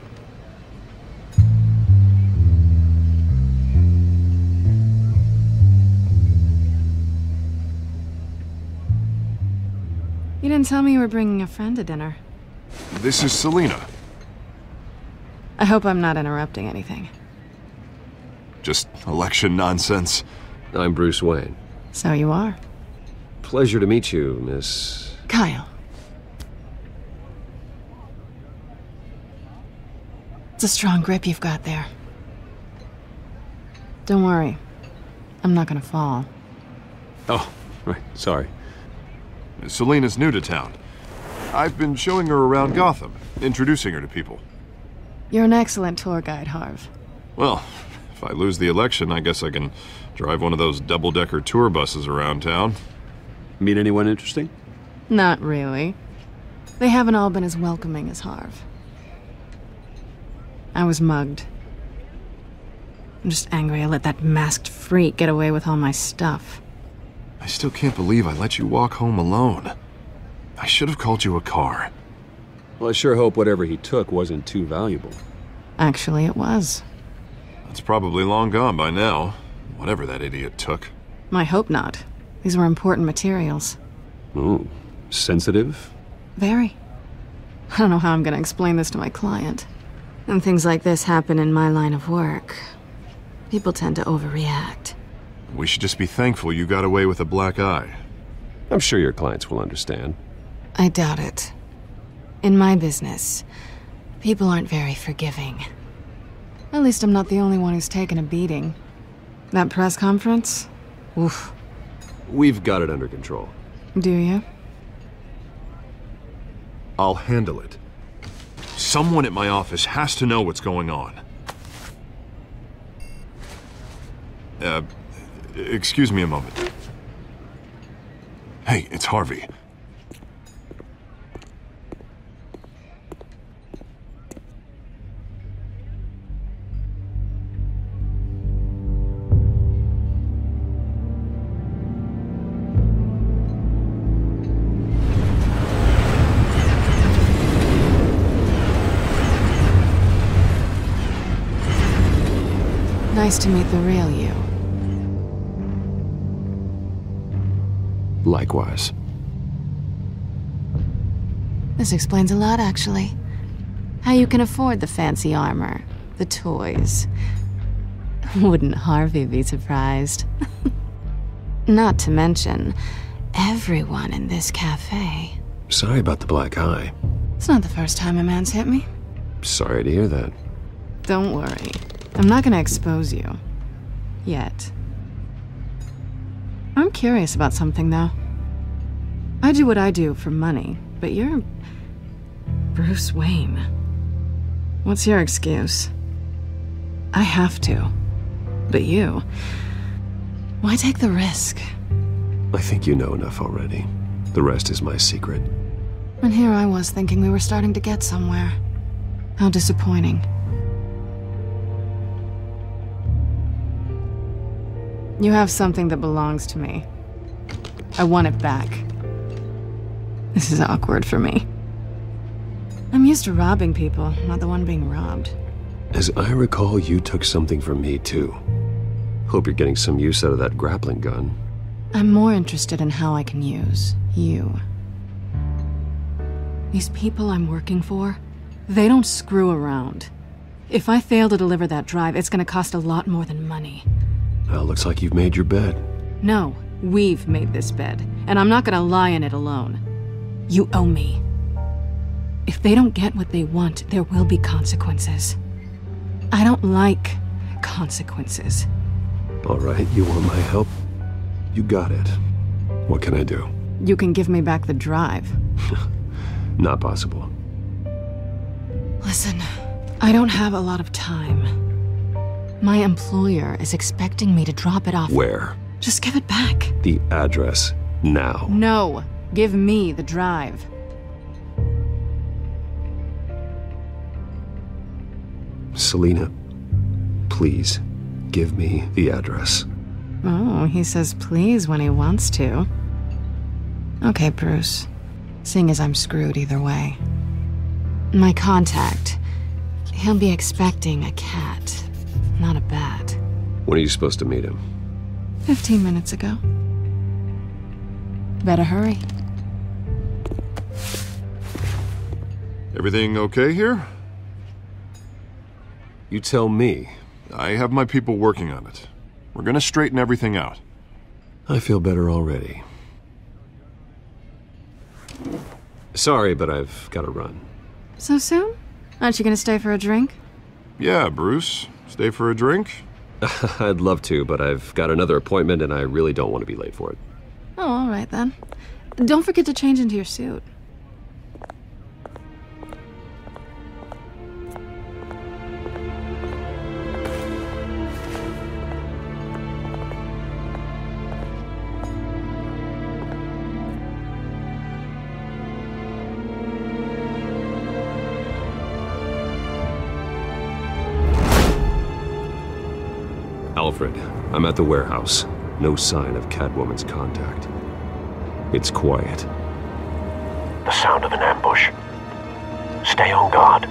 Speaker 15: You didn't tell me you were bringing a friend to dinner.
Speaker 1: This is Selina.
Speaker 15: I hope I'm not interrupting anything.
Speaker 1: Just election nonsense.
Speaker 2: I'm Bruce Wayne.
Speaker 15: So you are.
Speaker 2: Pleasure to meet you, Miss...
Speaker 15: Kyle. It's a strong grip you've got there. Don't worry. I'm not gonna fall.
Speaker 2: Oh, right. Sorry.
Speaker 1: Selena's new to town. I've been showing her around Gotham, introducing her to people.
Speaker 15: You're an excellent tour guide, Harv.
Speaker 1: Well, if I lose the election, I guess I can drive one of those double-decker tour buses around town.
Speaker 2: Meet anyone interesting?
Speaker 15: Not really. They haven't all been as welcoming as Harv. I was mugged. I'm just angry I let that masked freak get away with all my stuff.
Speaker 1: I still can't believe I let you walk home alone. I should have called you a car.
Speaker 2: Well, I sure hope whatever he took wasn't too valuable.
Speaker 15: Actually, it was.
Speaker 1: It's probably long gone by now, whatever that idiot took.
Speaker 15: I hope not. These were important materials.
Speaker 2: Ooh, sensitive?
Speaker 15: Very. I don't know how I'm gonna explain this to my client. When things like this happen in my line of work, people tend to overreact.
Speaker 1: We should just be thankful you got away with a black eye.
Speaker 2: I'm sure your clients will understand.
Speaker 15: I doubt it. In my business, people aren't very forgiving. At least I'm not the only one who's taken a beating. That press conference? Oof.
Speaker 2: We've got it under control.
Speaker 15: Do you?
Speaker 1: I'll handle it. Someone at my office has to know what's going on. Excuse me a moment. Hey, it's Harvey.
Speaker 15: Nice to meet the real you.
Speaker 2: Likewise.
Speaker 15: This explains a lot, actually. How you can afford the fancy armor, the toys. Wouldn't Harvey be surprised? Not to mention, everyone in this cafe.
Speaker 2: Sorry about the black eye.
Speaker 15: It's not the first time a man's hit me.
Speaker 2: Sorry to hear that.
Speaker 15: Don't worry. I'm not gonna expose you. Yet. I'm curious about something, though. I do what I do for money, but you're... Bruce Wayne. What's your excuse? I have to. But you... Why take the risk?
Speaker 2: I think you know enough already. The rest is my secret.
Speaker 15: And here I was thinking we were starting to get somewhere. How disappointing. You have something that belongs to me. I want it back. This is awkward for me. I'm used to robbing people, not the one being robbed.
Speaker 2: As I recall, you took something from me, too. Hope you're getting some use out of that grappling gun.
Speaker 15: I'm more interested in how I can use you. These people I'm working for, they don't screw around. If I fail to deliver that drive, it's gonna cost a lot more than money.
Speaker 2: Well, looks like you've made your bed.
Speaker 15: No, we've made this bed, and I'm not gonna lie in it alone. You owe me. If they don't get what they want, there will be consequences. I don't like consequences.
Speaker 2: All right, you want my help? You got it. What can I do?
Speaker 15: You can give me back the drive.
Speaker 2: Not possible.
Speaker 15: Listen, I don't have a lot of time. My employer is expecting me to drop it off.
Speaker 2: Where?
Speaker 15: Just give it back.
Speaker 2: The address, now.
Speaker 15: No, give me the drive.
Speaker 2: Selina, please, give me the address.
Speaker 15: Oh, he says please when he wants to. Okay, Bruce. Seeing as I'm screwed either way. My contact, he'll be expecting a cat, not a bat.
Speaker 2: When are you supposed to meet him?
Speaker 15: 15 minutes ago. Better hurry.
Speaker 1: Everything okay here?
Speaker 2: You tell me.
Speaker 1: I have my people working on it. We're gonna straighten everything out.
Speaker 2: I feel better already. Sorry, but I've got to run.
Speaker 15: So soon? Aren't you gonna stay for a drink?
Speaker 1: Yeah, Bruce. Stay for a drink?
Speaker 2: I'd love to, but I've got another appointment and I really don't want to be late for it.
Speaker 15: Oh, all right then. Don't forget to change into your suit.
Speaker 2: Alfred, I'm at the warehouse. No sign of Catwoman's contact. It's quiet.
Speaker 16: The sound of an ambush. Stay on guard.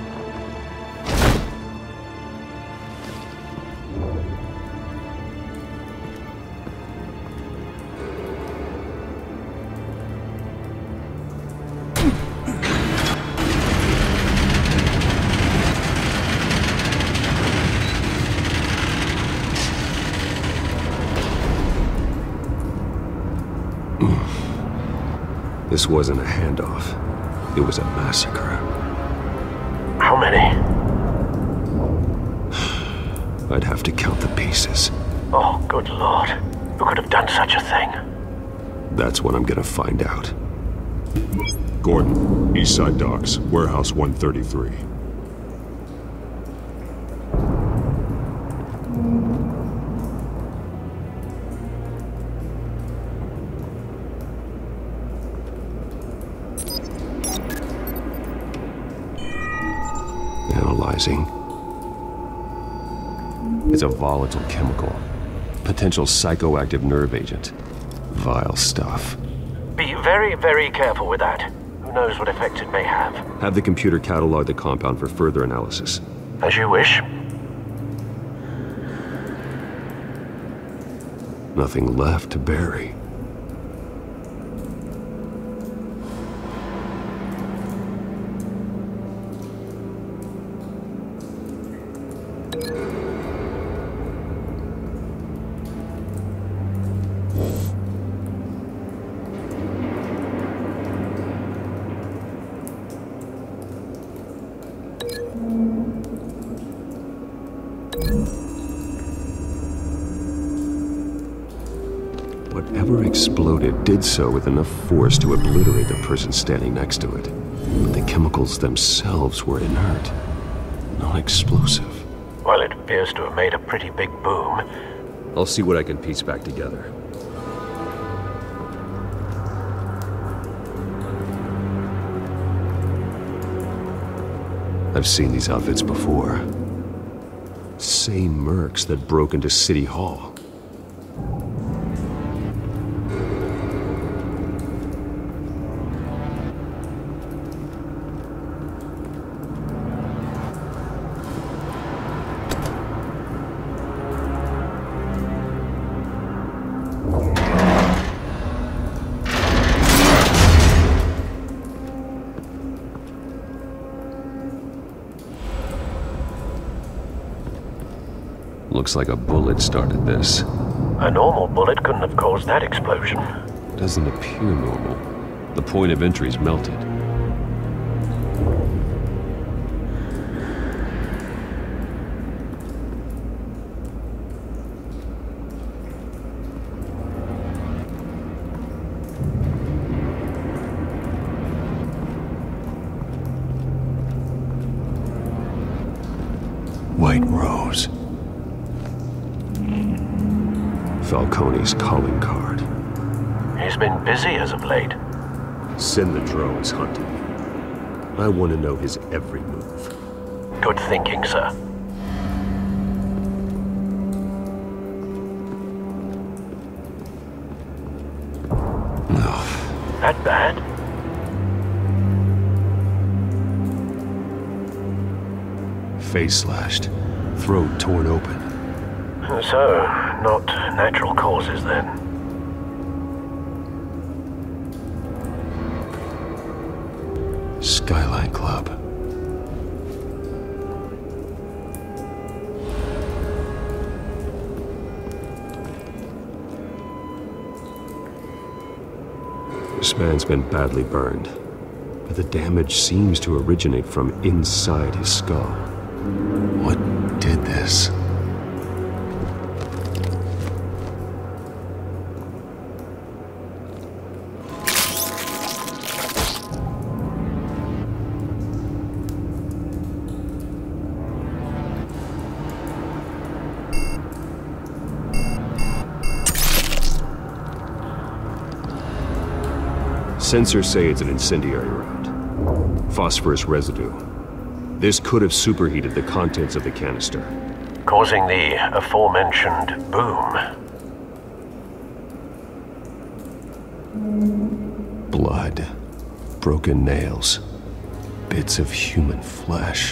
Speaker 2: This wasn't a handoff. It was a massacre.
Speaker 16: How many?
Speaker 2: I'd have to count the pieces.
Speaker 16: Oh, good lord. Who could have done such a thing?
Speaker 2: That's what I'm gonna find out.
Speaker 17: Gordon, Eastside Docks, Warehouse 133.
Speaker 2: Analyzing. It's a volatile chemical. Potential psychoactive nerve agent. Vile stuff.
Speaker 16: Be very, very careful with that. Who knows what effect it may have.
Speaker 2: Have the computer catalog the compound for further analysis.
Speaker 16: As you wish.
Speaker 2: Nothing left to bury. Whatever exploded did so with enough force to obliterate the person standing next to it. But the chemicals themselves were inert, non-explosive.
Speaker 16: Well, it appears to have made a pretty big boom.
Speaker 2: I'll see what I can piece back together. I've seen these outfits before. Same mercs that broke into City Hall. Looks like a bullet started this.
Speaker 16: A normal bullet couldn't have caused that explosion.
Speaker 2: Doesn't appear normal. The point of entry's melted. White Rose. Falcone's calling card.
Speaker 16: He's been busy as of late.
Speaker 2: Send the drones hunting. I want to know his every move.
Speaker 16: Good thinking, sir.
Speaker 2: No.
Speaker 16: That bad?
Speaker 2: Face slashed. Throat torn open.
Speaker 16: So, not natural causes then.
Speaker 2: Skyline Club. This man's been badly burned, but the damage seems to originate from inside his skull. What this. Sensors say it's an incendiary route. Phosphorus residue. This could have superheated the contents of the canister,
Speaker 16: causing the aforementioned boom.
Speaker 2: Blood, broken nails, bits of human flesh.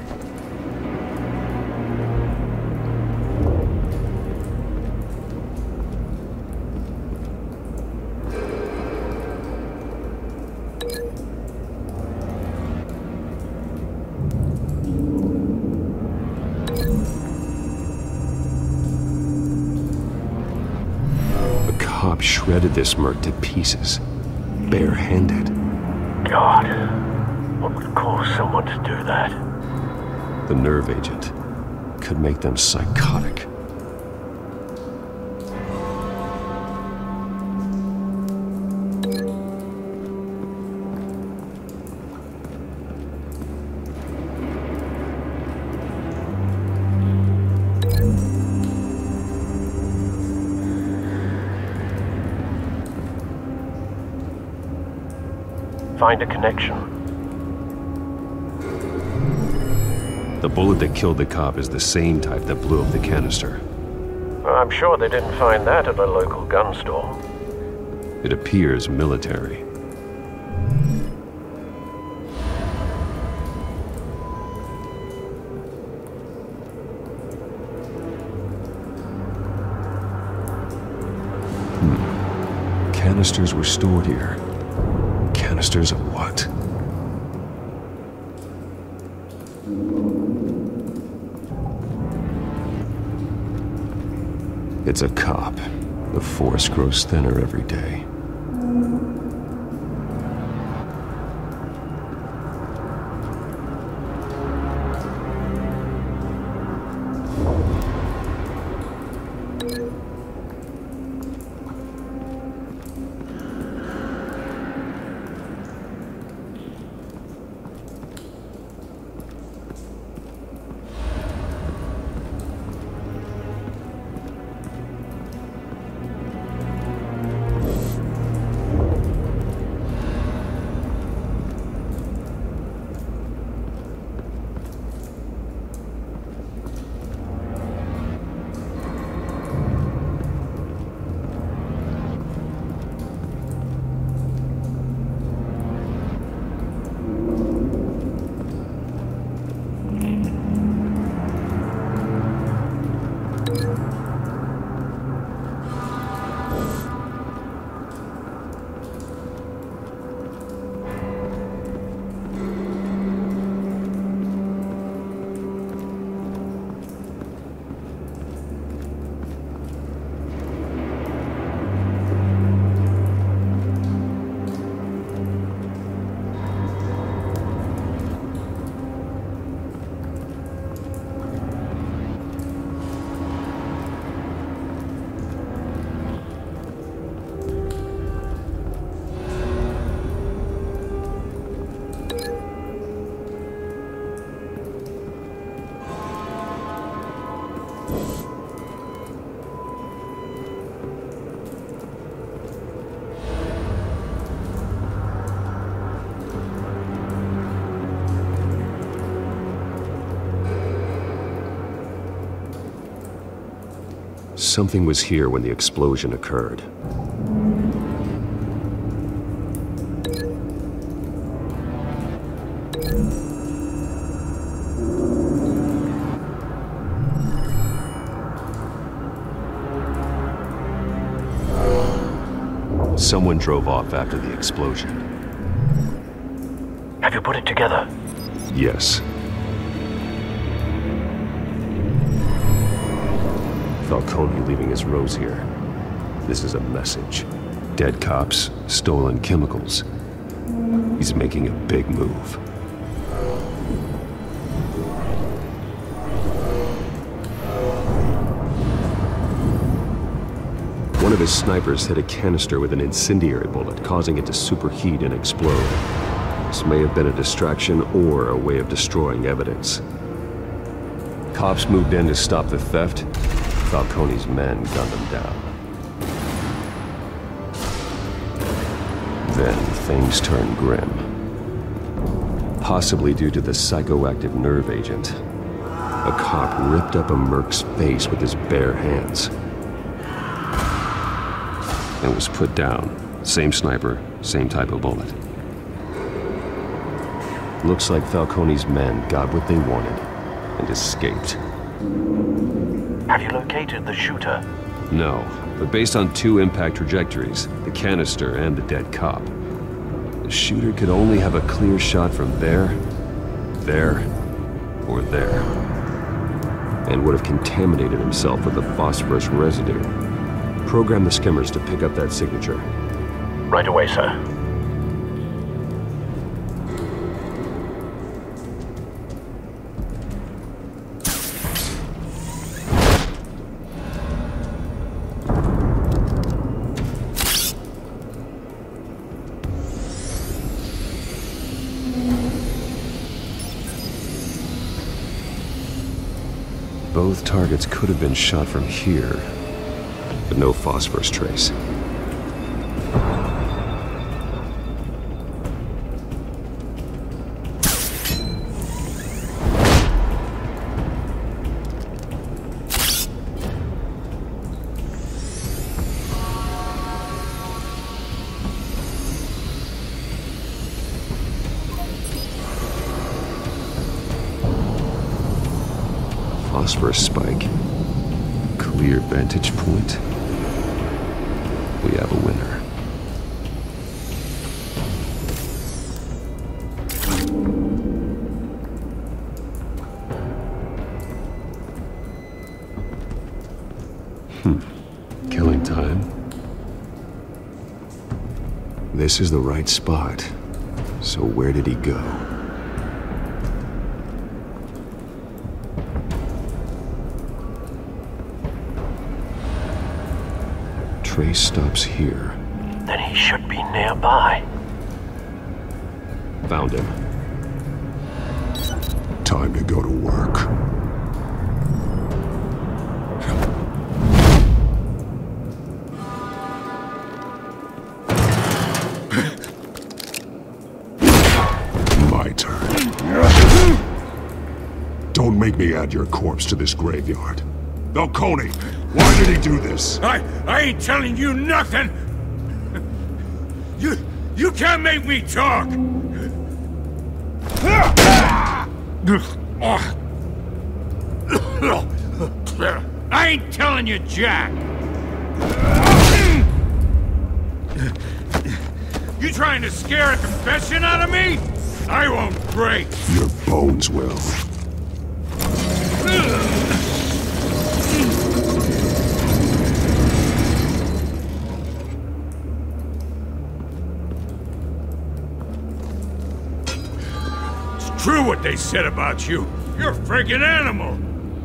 Speaker 2: Shredded this merc to pieces, barehanded.
Speaker 16: God, what would cause someone to do that?
Speaker 2: The nerve agent could make them psychotic.
Speaker 16: Find a connection.
Speaker 2: The bullet that killed the cop is the same type that blew up the canister.
Speaker 16: Well, I'm sure they didn't find that at a local gun store.
Speaker 2: It appears military. Canisters were stored here. Canisters of what? It's a cop. The force grows thinner every day. Something was here when the explosion occurred. Someone drove off after the explosion.
Speaker 16: Have you put it together?
Speaker 2: Yes. Falcone leaving his rose here. This is a message. Dead cops, stolen chemicals. He's making a big move. one of his snipers hit a canister with an incendiary bullet, causing it to superheat and explode. This may have been a distraction or a way of destroying evidence. Cops moved in to stop the theft. Falcone's men gunned them down. Then things turned grim. Possibly due to the psychoactive nerve agent. A cop ripped up a merc's face with his bare hands. And was put down. Same sniper, same type of bullet. Looks like Falcone's men got what they wanted and escaped.
Speaker 16: Have you located the shooter?
Speaker 2: No, but based on 2 impact trajectories, the canister and the dead cop, the shooter could only have a clear shot from there, or there, and would have contaminated himself with the phosphorus residue. Program the skimmers to pick up that signature.
Speaker 16: Right away, sir.
Speaker 2: Both targets could have been shot from here, but no phosphorus trace. Phosphorus spike. Clear vantage point. We have a winner. Killing time. This is the right spot. So where did he go? Trace stops here.
Speaker 16: Then he should be nearby.
Speaker 2: Found him.
Speaker 17: Time to go to work. My turn. Don't make me add your corpse to this graveyard. Falcone, why did he do this?
Speaker 4: I ain't telling you nothing! You can't make me talk! I ain't telling you jack! You trying to scare a confession out of me? I won't break!
Speaker 17: Your bones will.
Speaker 4: True what they said about you. You're a freaking animal.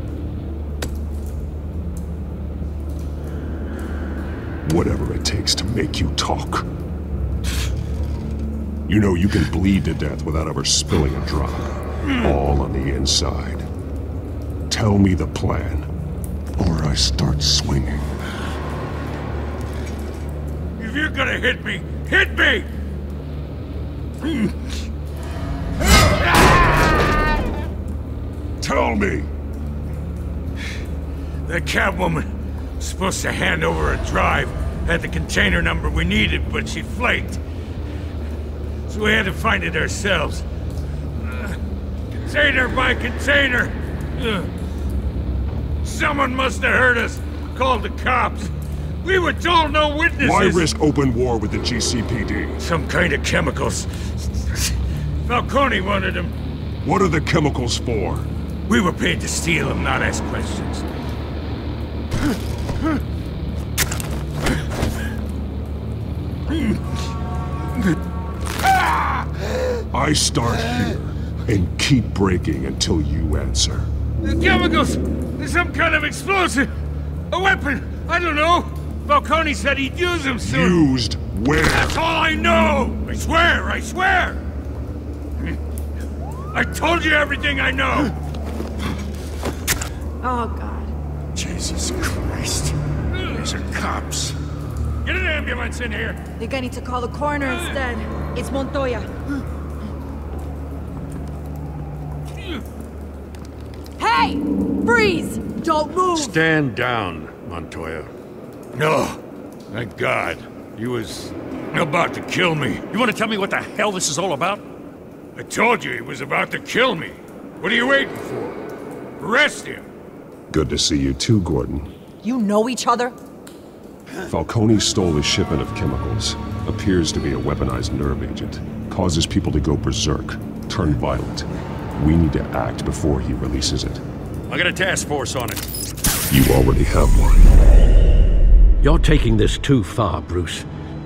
Speaker 17: Whatever it takes to make you talk. You know you can bleed to death without ever spilling a drop. All on the inside. Tell me the plan, or I start swinging.
Speaker 4: If you're gonna hit me, hit me!
Speaker 17: Tell me!
Speaker 4: The Catwoman was supposed to hand over a drive, had the container number we needed, but she flaked. So we had to find it ourselves. Container by container! Someone must have heard us, called the cops. We were told no witnesses!
Speaker 17: Why risk open war with the GCPD?
Speaker 4: Some kind of chemicals. Falcone wanted them.
Speaker 17: What are the chemicals for?
Speaker 4: We were paid to steal them, not ask questions.
Speaker 17: I start here and keep breaking until you answer.
Speaker 4: The chemicals! There's some kind of explosive! A weapon! I don't know! Falcone said he'd use him soon.
Speaker 17: Used where?
Speaker 4: That's all I know! I swear, I swear! I told you everything I know!
Speaker 14: Oh, God.
Speaker 8: Jesus Christ. These are cops.
Speaker 4: Get an ambulance in here!
Speaker 14: I think I need to call the coroner instead. It's Montoya. Hey! Freeze! Don't move!
Speaker 4: Stand down, Montoya. No. Thank God. He was about to kill me.
Speaker 18: You want to tell me what the hell this is all about?
Speaker 4: I told you he was about to kill me. What are you waiting for? Arrest him!
Speaker 17: Good to see you too, Gordon.
Speaker 14: You know each other?
Speaker 17: Falcone stole a shipment of chemicals. Appears to be a weaponized nerve agent. Causes people to go berserk, turn violent. We need to act before he releases it.
Speaker 18: I got a task force on it.
Speaker 17: You already have one.
Speaker 7: You're taking this too far, Bruce.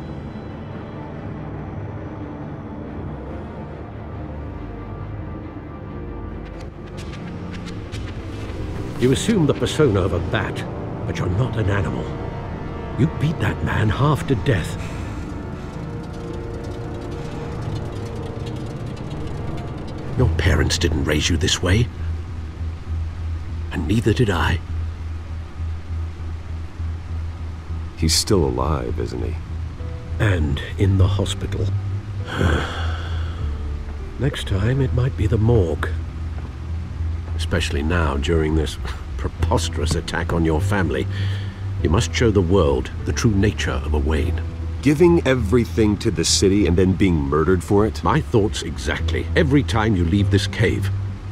Speaker 7: You assume the persona of a bat, but you're not an animal. You beat that man half to death. Your parents didn't raise you this way. And neither did I.
Speaker 2: He's still alive, isn't he?
Speaker 7: And in the hospital. Next time, it might be the morgue. Especially now, during this preposterous attack on your family. You must show the world the true nature of a Wayne.
Speaker 2: Giving everything to the city and then being murdered for it?
Speaker 7: My thoughts exactly. Every time you leave this cave.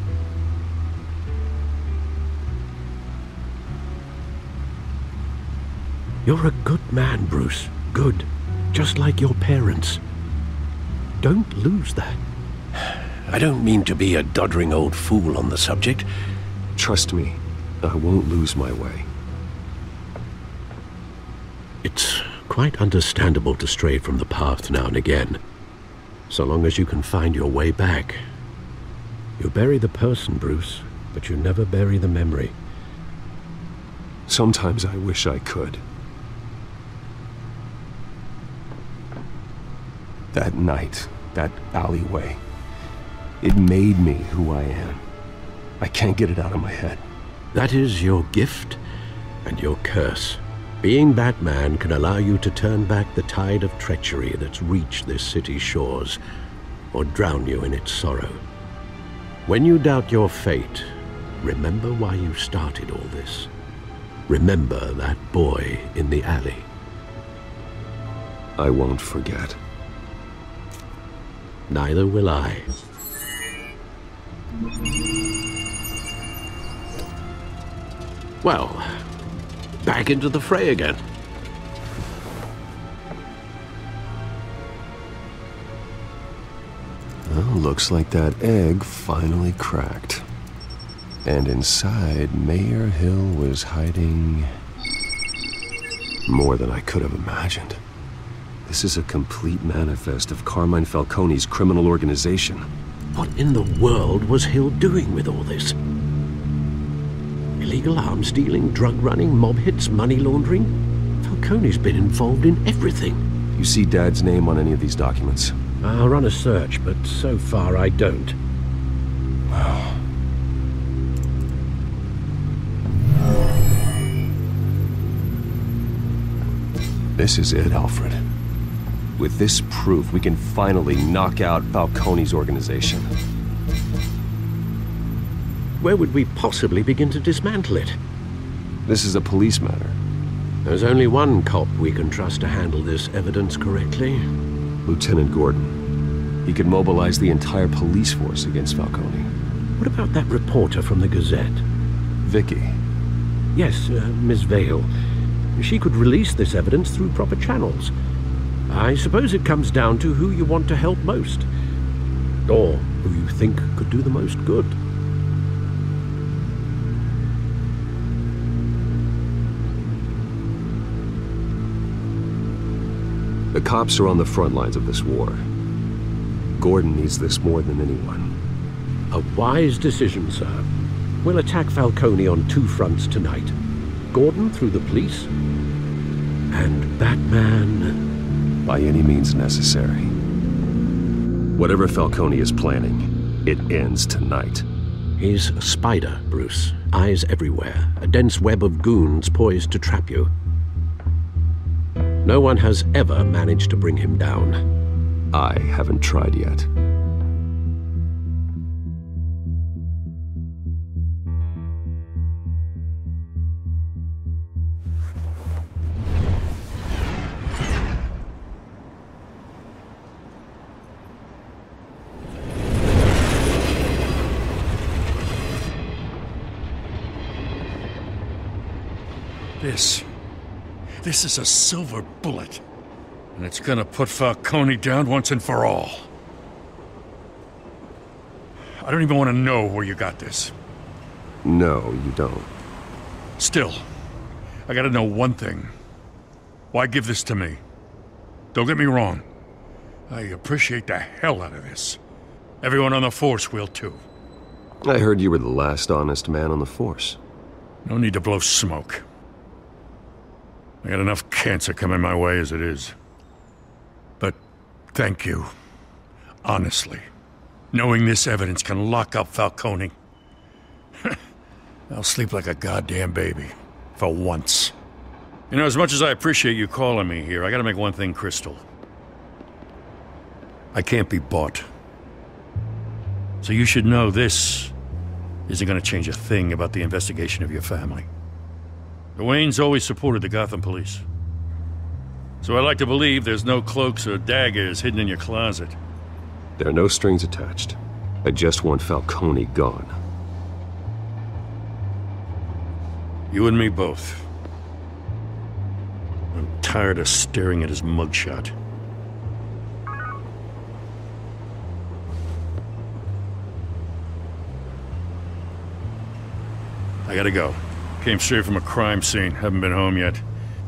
Speaker 7: You're a good man, Bruce. Good. Just like your parents. Don't lose that. I don't mean to be a doddering old fool on the subject.
Speaker 2: Trust me, I won't lose my way.
Speaker 7: It's quite understandable to stray from the path now and again. So long as you can find your way back. You bury the person, Bruce, but you never bury the memory.
Speaker 2: Sometimes I wish I could. That night, that alleyway, it made me who I am. I can't get it out of my head.
Speaker 7: That is your gift and your curse. Being Batman can allow you to turn back the tide of treachery that's reached this city's shores, or drown you in its sorrow. When you doubt your fate, remember why you started all this. Remember that boy in the alley.
Speaker 2: I won't forget.
Speaker 7: Neither will I. Well, back into the fray again.
Speaker 2: Well, looks like that egg finally cracked. And inside, Mayor Hill was hiding more than I could have imagined. This is a complete manifest of Carmine Falcone's criminal organization.
Speaker 7: What in the world was Hill doing with all this? Illegal arms dealing, drug running, mob hits, money laundering? Falcone's been involved in everything.
Speaker 2: You see Dad's name on any of these documents?
Speaker 7: I'll run a search, but so far I don't.
Speaker 2: This is it, Alfred. With this proof, we can finally knock out Falcone's organization.
Speaker 7: Where would we possibly begin to dismantle it?
Speaker 2: This is a police matter.
Speaker 7: There's only one cop we can trust to handle this evidence correctly.
Speaker 2: Lieutenant Gordon. He could mobilize the entire police force against Falcone.
Speaker 7: What about that reporter from the Gazette?
Speaker 2: Vicky.
Speaker 7: Yes, Miss Vale. She could release this evidence through proper channels. I suppose it comes down to who you want to help most. Or who you think could do the most good.
Speaker 2: The cops are on the front lines of this war. Gordon needs this more than anyone.
Speaker 7: A wise decision, sir. We'll attack Falcone on two fronts tonight. Gordon through the police, And Batman...
Speaker 2: By any means necessary. Whatever Falcone is planning, it ends tonight.
Speaker 7: He's a spider, Bruce. Eyes everywhere. A dense web of goons poised to trap you. No one has ever managed to bring him down.
Speaker 2: I haven't tried yet.
Speaker 18: This is a silver bullet. And it's gonna put Falcone down once and for all. I don't even want to know where you got this.
Speaker 2: No, you don't.
Speaker 18: Still, I gotta know one thing. Why give this to me? Don't get me wrong. I appreciate the hell out of this. Everyone on the Force will too.
Speaker 2: I heard you were the last honest man on the Force.
Speaker 18: No need to blow smoke. I got enough cancer coming my way as it is. But thank you. Honestly. Knowing this evidence can lock up Falcone. I'll sleep like a goddamn baby. For once. You know, as much as I appreciate you calling me here, I gotta make one thing crystal. I can't be bought. So you should know this isn't gonna change a thing about the investigation of your family. The Waynes always supported the Gotham police. So I like to believe there's no cloaks or daggers hidden in your closet.
Speaker 2: There are no strings attached. I just want Falcone gone.
Speaker 18: You and me both. I'm tired of staring at his mugshot. I gotta go. Came straight from a crime scene. Haven't been home yet.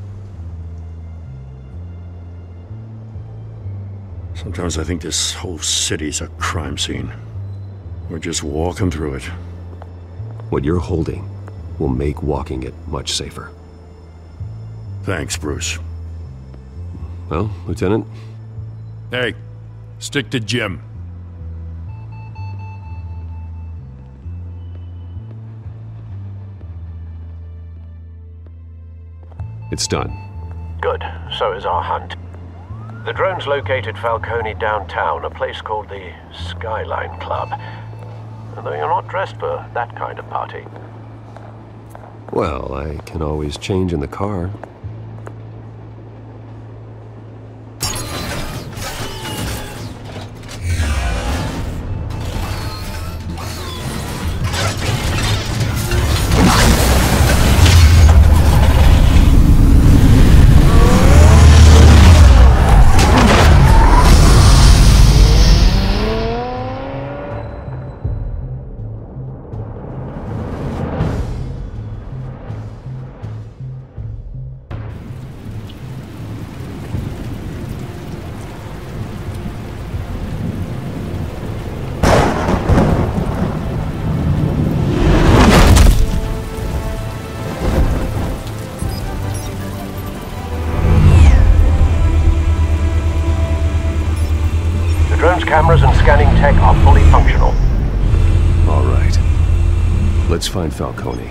Speaker 18: Sometimes I think this whole city's a crime scene. We're just walking through it.
Speaker 2: What you're holding will make walking it much safer.
Speaker 18: Thanks, Bruce.
Speaker 2: Well, Lieutenant?
Speaker 18: Hey, stick to Jim.
Speaker 2: It's done.
Speaker 16: Good. So is our hunt. The drones located Falcone downtown, a place called the Skyline Club. Although you're not dressed for that kind of party.
Speaker 2: Well, I can always change in the car.
Speaker 16: Cameras and scanning tech are fully functional.
Speaker 2: All right. Let's find Falcone.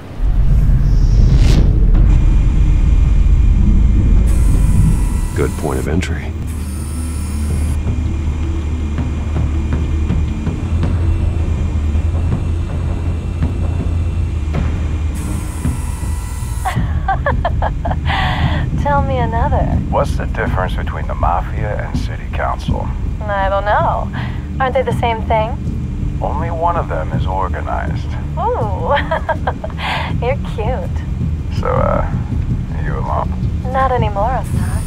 Speaker 2: Good point of entry.
Speaker 19: Tell me another.
Speaker 20: What's the difference between the Mafia and City Council?
Speaker 19: I don't know. Aren't they the same thing?
Speaker 20: Only one of them is organized.
Speaker 19: Ooh, you're cute.
Speaker 20: So, you a mom?
Speaker 19: Not anymore, Assad.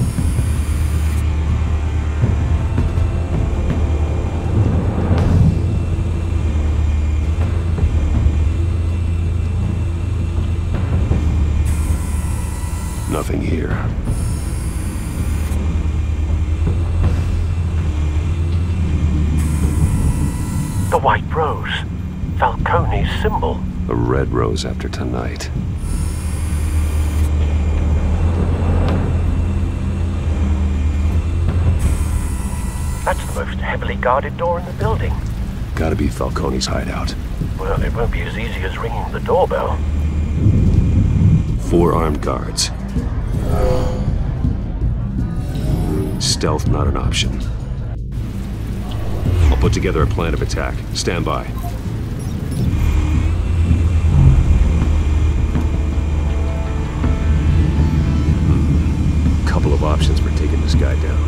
Speaker 2: Nothing here.
Speaker 16: The white rose. Falcone's symbol.
Speaker 2: A red rose after tonight.
Speaker 16: That's the most heavily guarded door in the building.
Speaker 2: Gotta be Falcone's hideout.
Speaker 16: Well, it won't be as easy as ringing the doorbell.
Speaker 2: 4 armed guards. Stealth not an option. I'll put together a plan of attack. Stand by. Couple of options for taking this guy down.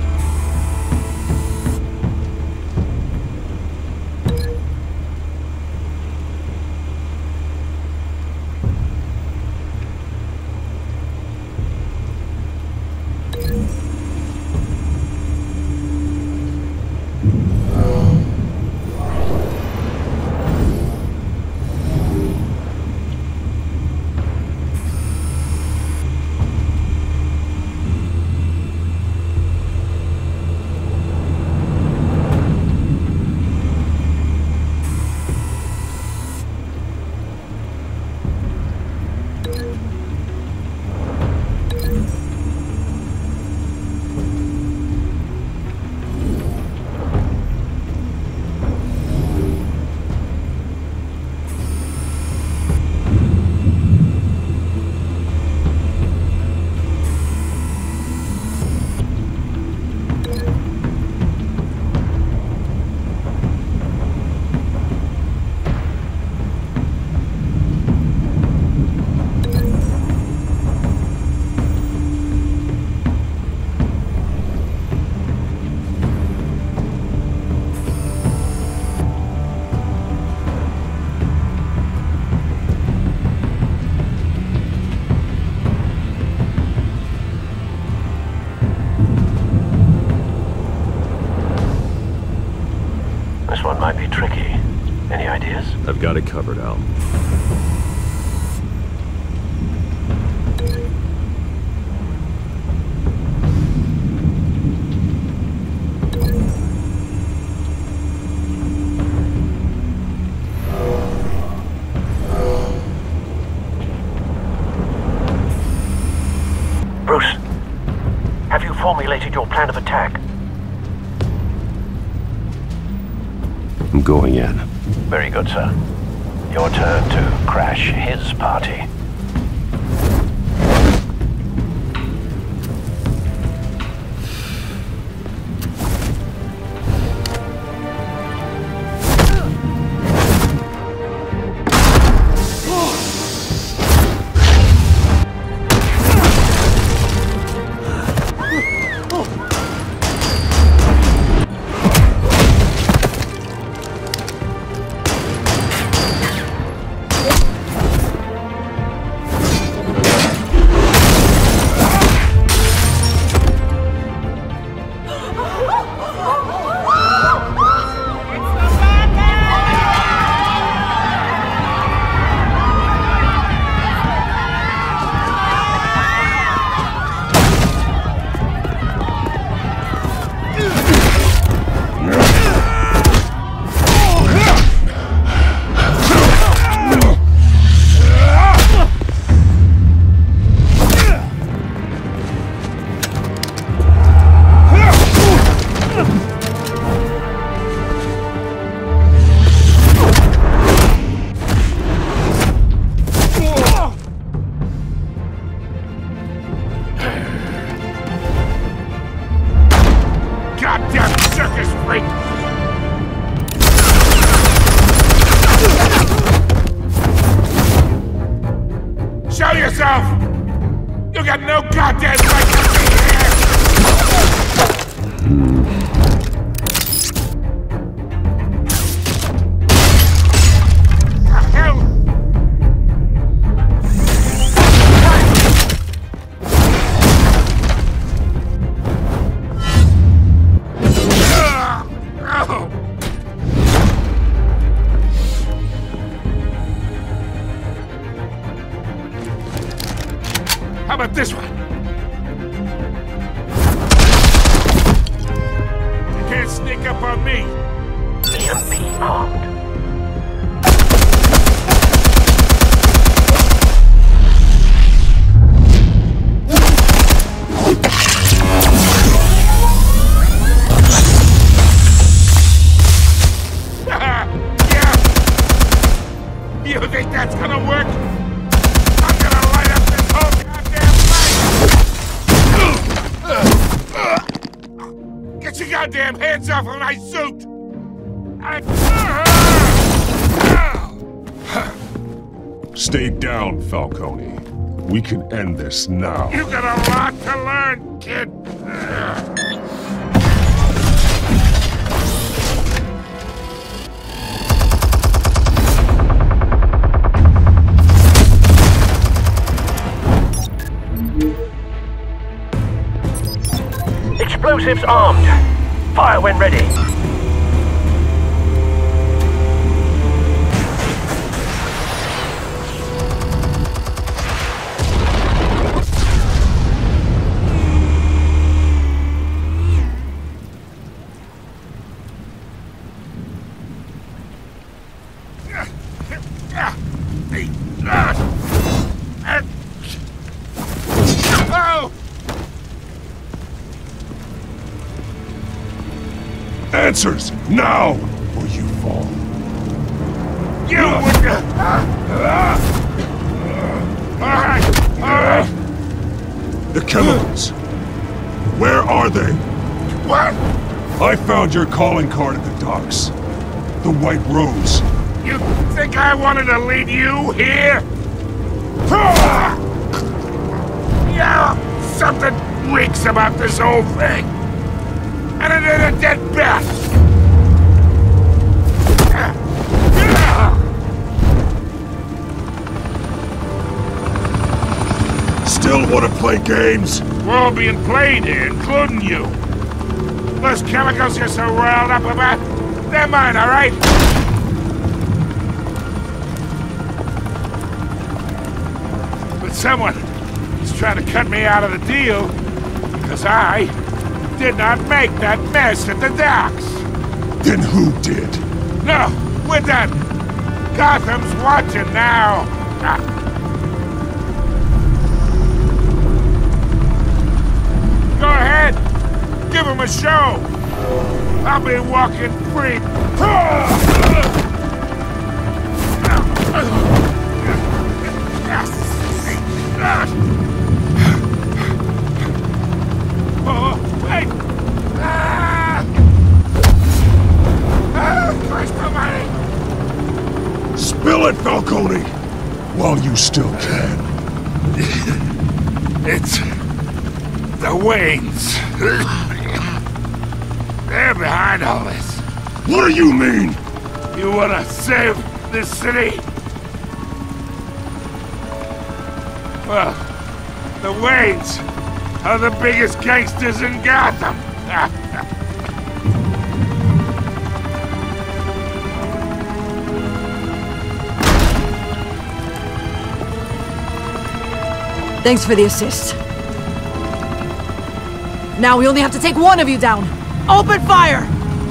Speaker 16: This one might be tricky. Any ideas?
Speaker 2: I've got it covered, Al.
Speaker 16: Bruce, have you formulated your plan of attack?
Speaker 2: I'm going in.
Speaker 16: Very good, sir. Your turn to crash his party.
Speaker 8: Show yourself! You got no goddamn right to be here! The hell? How about this one? You can't sneak up on me.
Speaker 16: EMP armed.
Speaker 8: goddamn hands off of my suit!
Speaker 17: Stay down, Falcone. We can end this now.
Speaker 8: You got a lot to learn, kid!
Speaker 16: Explosives armed. Fire when ready.
Speaker 17: Answers, now, or you fall.
Speaker 8: You would... Alright!
Speaker 17: The chemicals. Where are they?
Speaker 8: What?
Speaker 17: I found your calling card at the docks. The White Rose.
Speaker 8: You think I wanted to lead you here? Yeah, something reeks about this whole thing. And it ain't a dead bat!
Speaker 17: Still want to play games?
Speaker 8: We're all being played here, including you. Those chemicals you're so riled up about, they're mine, all right? But someone is trying to cut me out of the deal because I did not make that mess at the docks.
Speaker 17: Then who did?
Speaker 8: No, we're done. Gotham's watching now. Go ahead. Give him a show. I'll be walking free. Oh, wait! Christ almighty!
Speaker 17: Spill it, Falcone! While you still can.
Speaker 8: It's... the Waynes. They're behind all this.
Speaker 17: What do you mean?
Speaker 8: You wanna save this city? Well, the Waynes are the biggest gangsters in Gotham.
Speaker 14: Thanks for the assist. Now we only have to take one of you down. Open fire!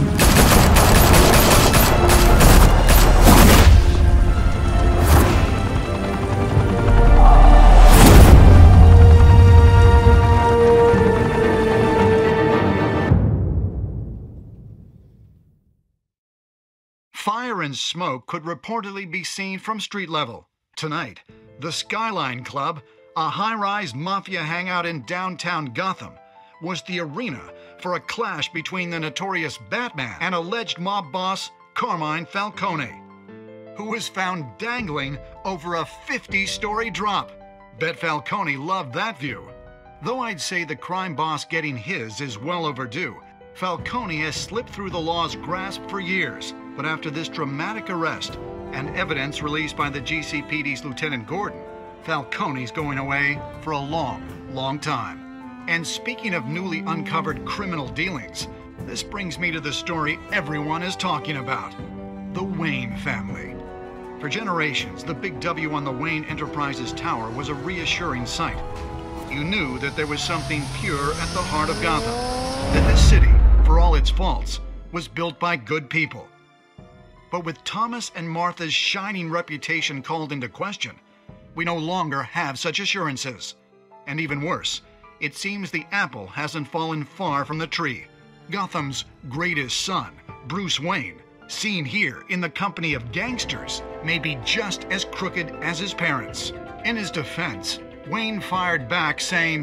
Speaker 10: Fire and smoke could reportedly be seen from street level. Tonight, the Skyline Club, a high-rise mafia hangout in downtown Gotham, was the arena for a clash between the notorious Batman and alleged mob boss Carmine Falcone, who was found dangling over a 50-story drop. Bet Falcone loved that view. Though I'd say the crime boss getting his is well overdue, Falcone has slipped through the law's grasp for years. But after this dramatic arrest and evidence released by the GCPD's Lieutenant Gordon, Falcone's going away for a long, long time. And speaking of newly uncovered criminal dealings, this brings me to the story everyone is talking about: the Wayne family. For generations, the big W on the Wayne Enterprises Tower was a reassuring sight. You knew that there was something pure at the heart of Gotham, that this city, for all its faults, was built by good people. But with Thomas and Martha's shining reputation called into question, we no longer have such assurances. And even worse, it seems the apple hasn't fallen far from the tree. Gotham's greatest son, Bruce Wayne, seen here in the company of gangsters, may be just as crooked as his parents. In his defense, Wayne fired back saying,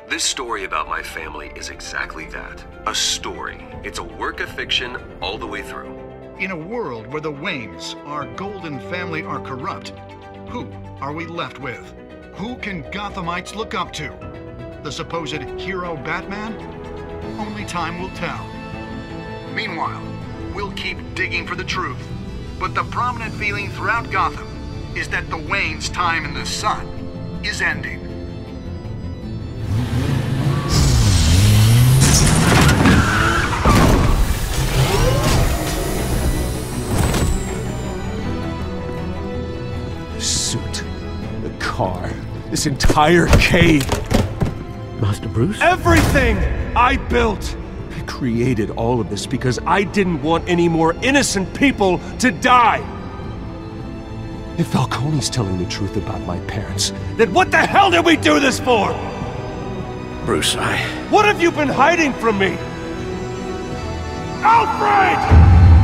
Speaker 2: This story about my family is exactly that. A story. It's a work of fiction all the way through.
Speaker 10: In a world where the Waynes, our golden family, are corrupt, who are we left with? Who can Gothamites look up to? The supposed hero Batman? Only time will tell. Meanwhile, we'll keep digging for the truth. But the prominent feeling throughout Gotham is that the Waynes' time in the sun is ending.
Speaker 9: The suit, the car, this entire cave.
Speaker 7: Master Bruce?
Speaker 9: Everything I built! I created all of this because I didn't want any more innocent people to die! If Falcone's telling the truth about my parents, then what the hell did we do this for?
Speaker 7: Bruce,
Speaker 9: What have you been hiding from me? Alfred!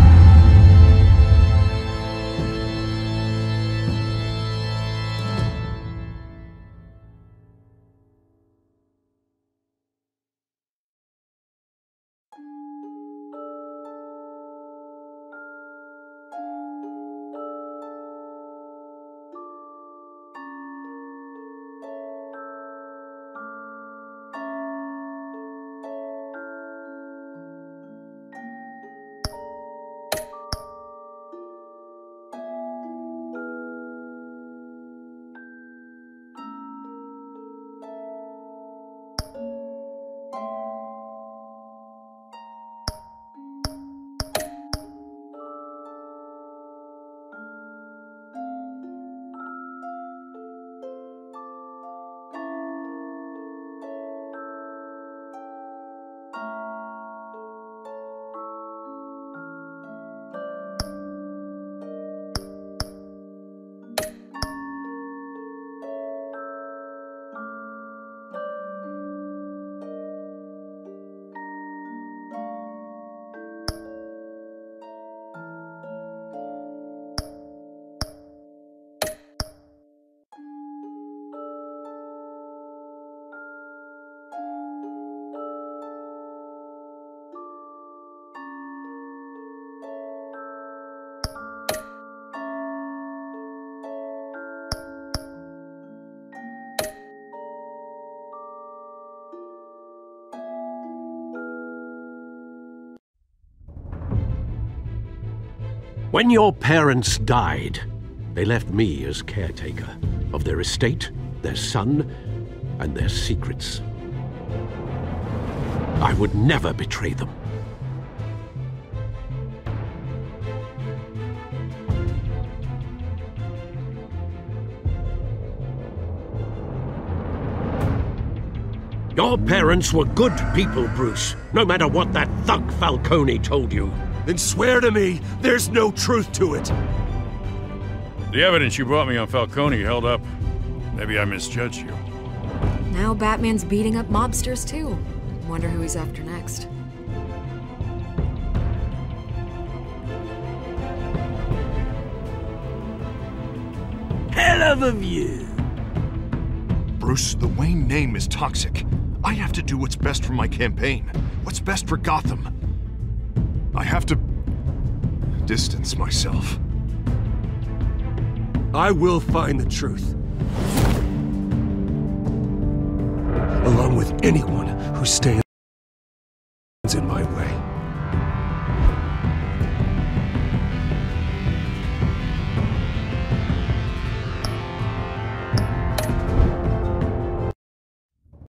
Speaker 7: When your parents died, they left me as caretaker of their estate, their son, and their secrets. I would never betray them. Your parents were good people, Bruce, no matter what that thug Falcone told you.
Speaker 9: Then swear to me there's no truth to it.
Speaker 18: The evidence you brought me on Falcone held up. Maybe I misjudged you.
Speaker 6: Now Batman's beating up mobsters, too. Wonder who he's after next.
Speaker 13: Hell of a view.
Speaker 1: Bruce, the Wayne name is toxic. I have to do what's best for my campaign. What's best for Gotham. I have to distance myself.
Speaker 9: I will find the truth. Along with anyone who stands in my way.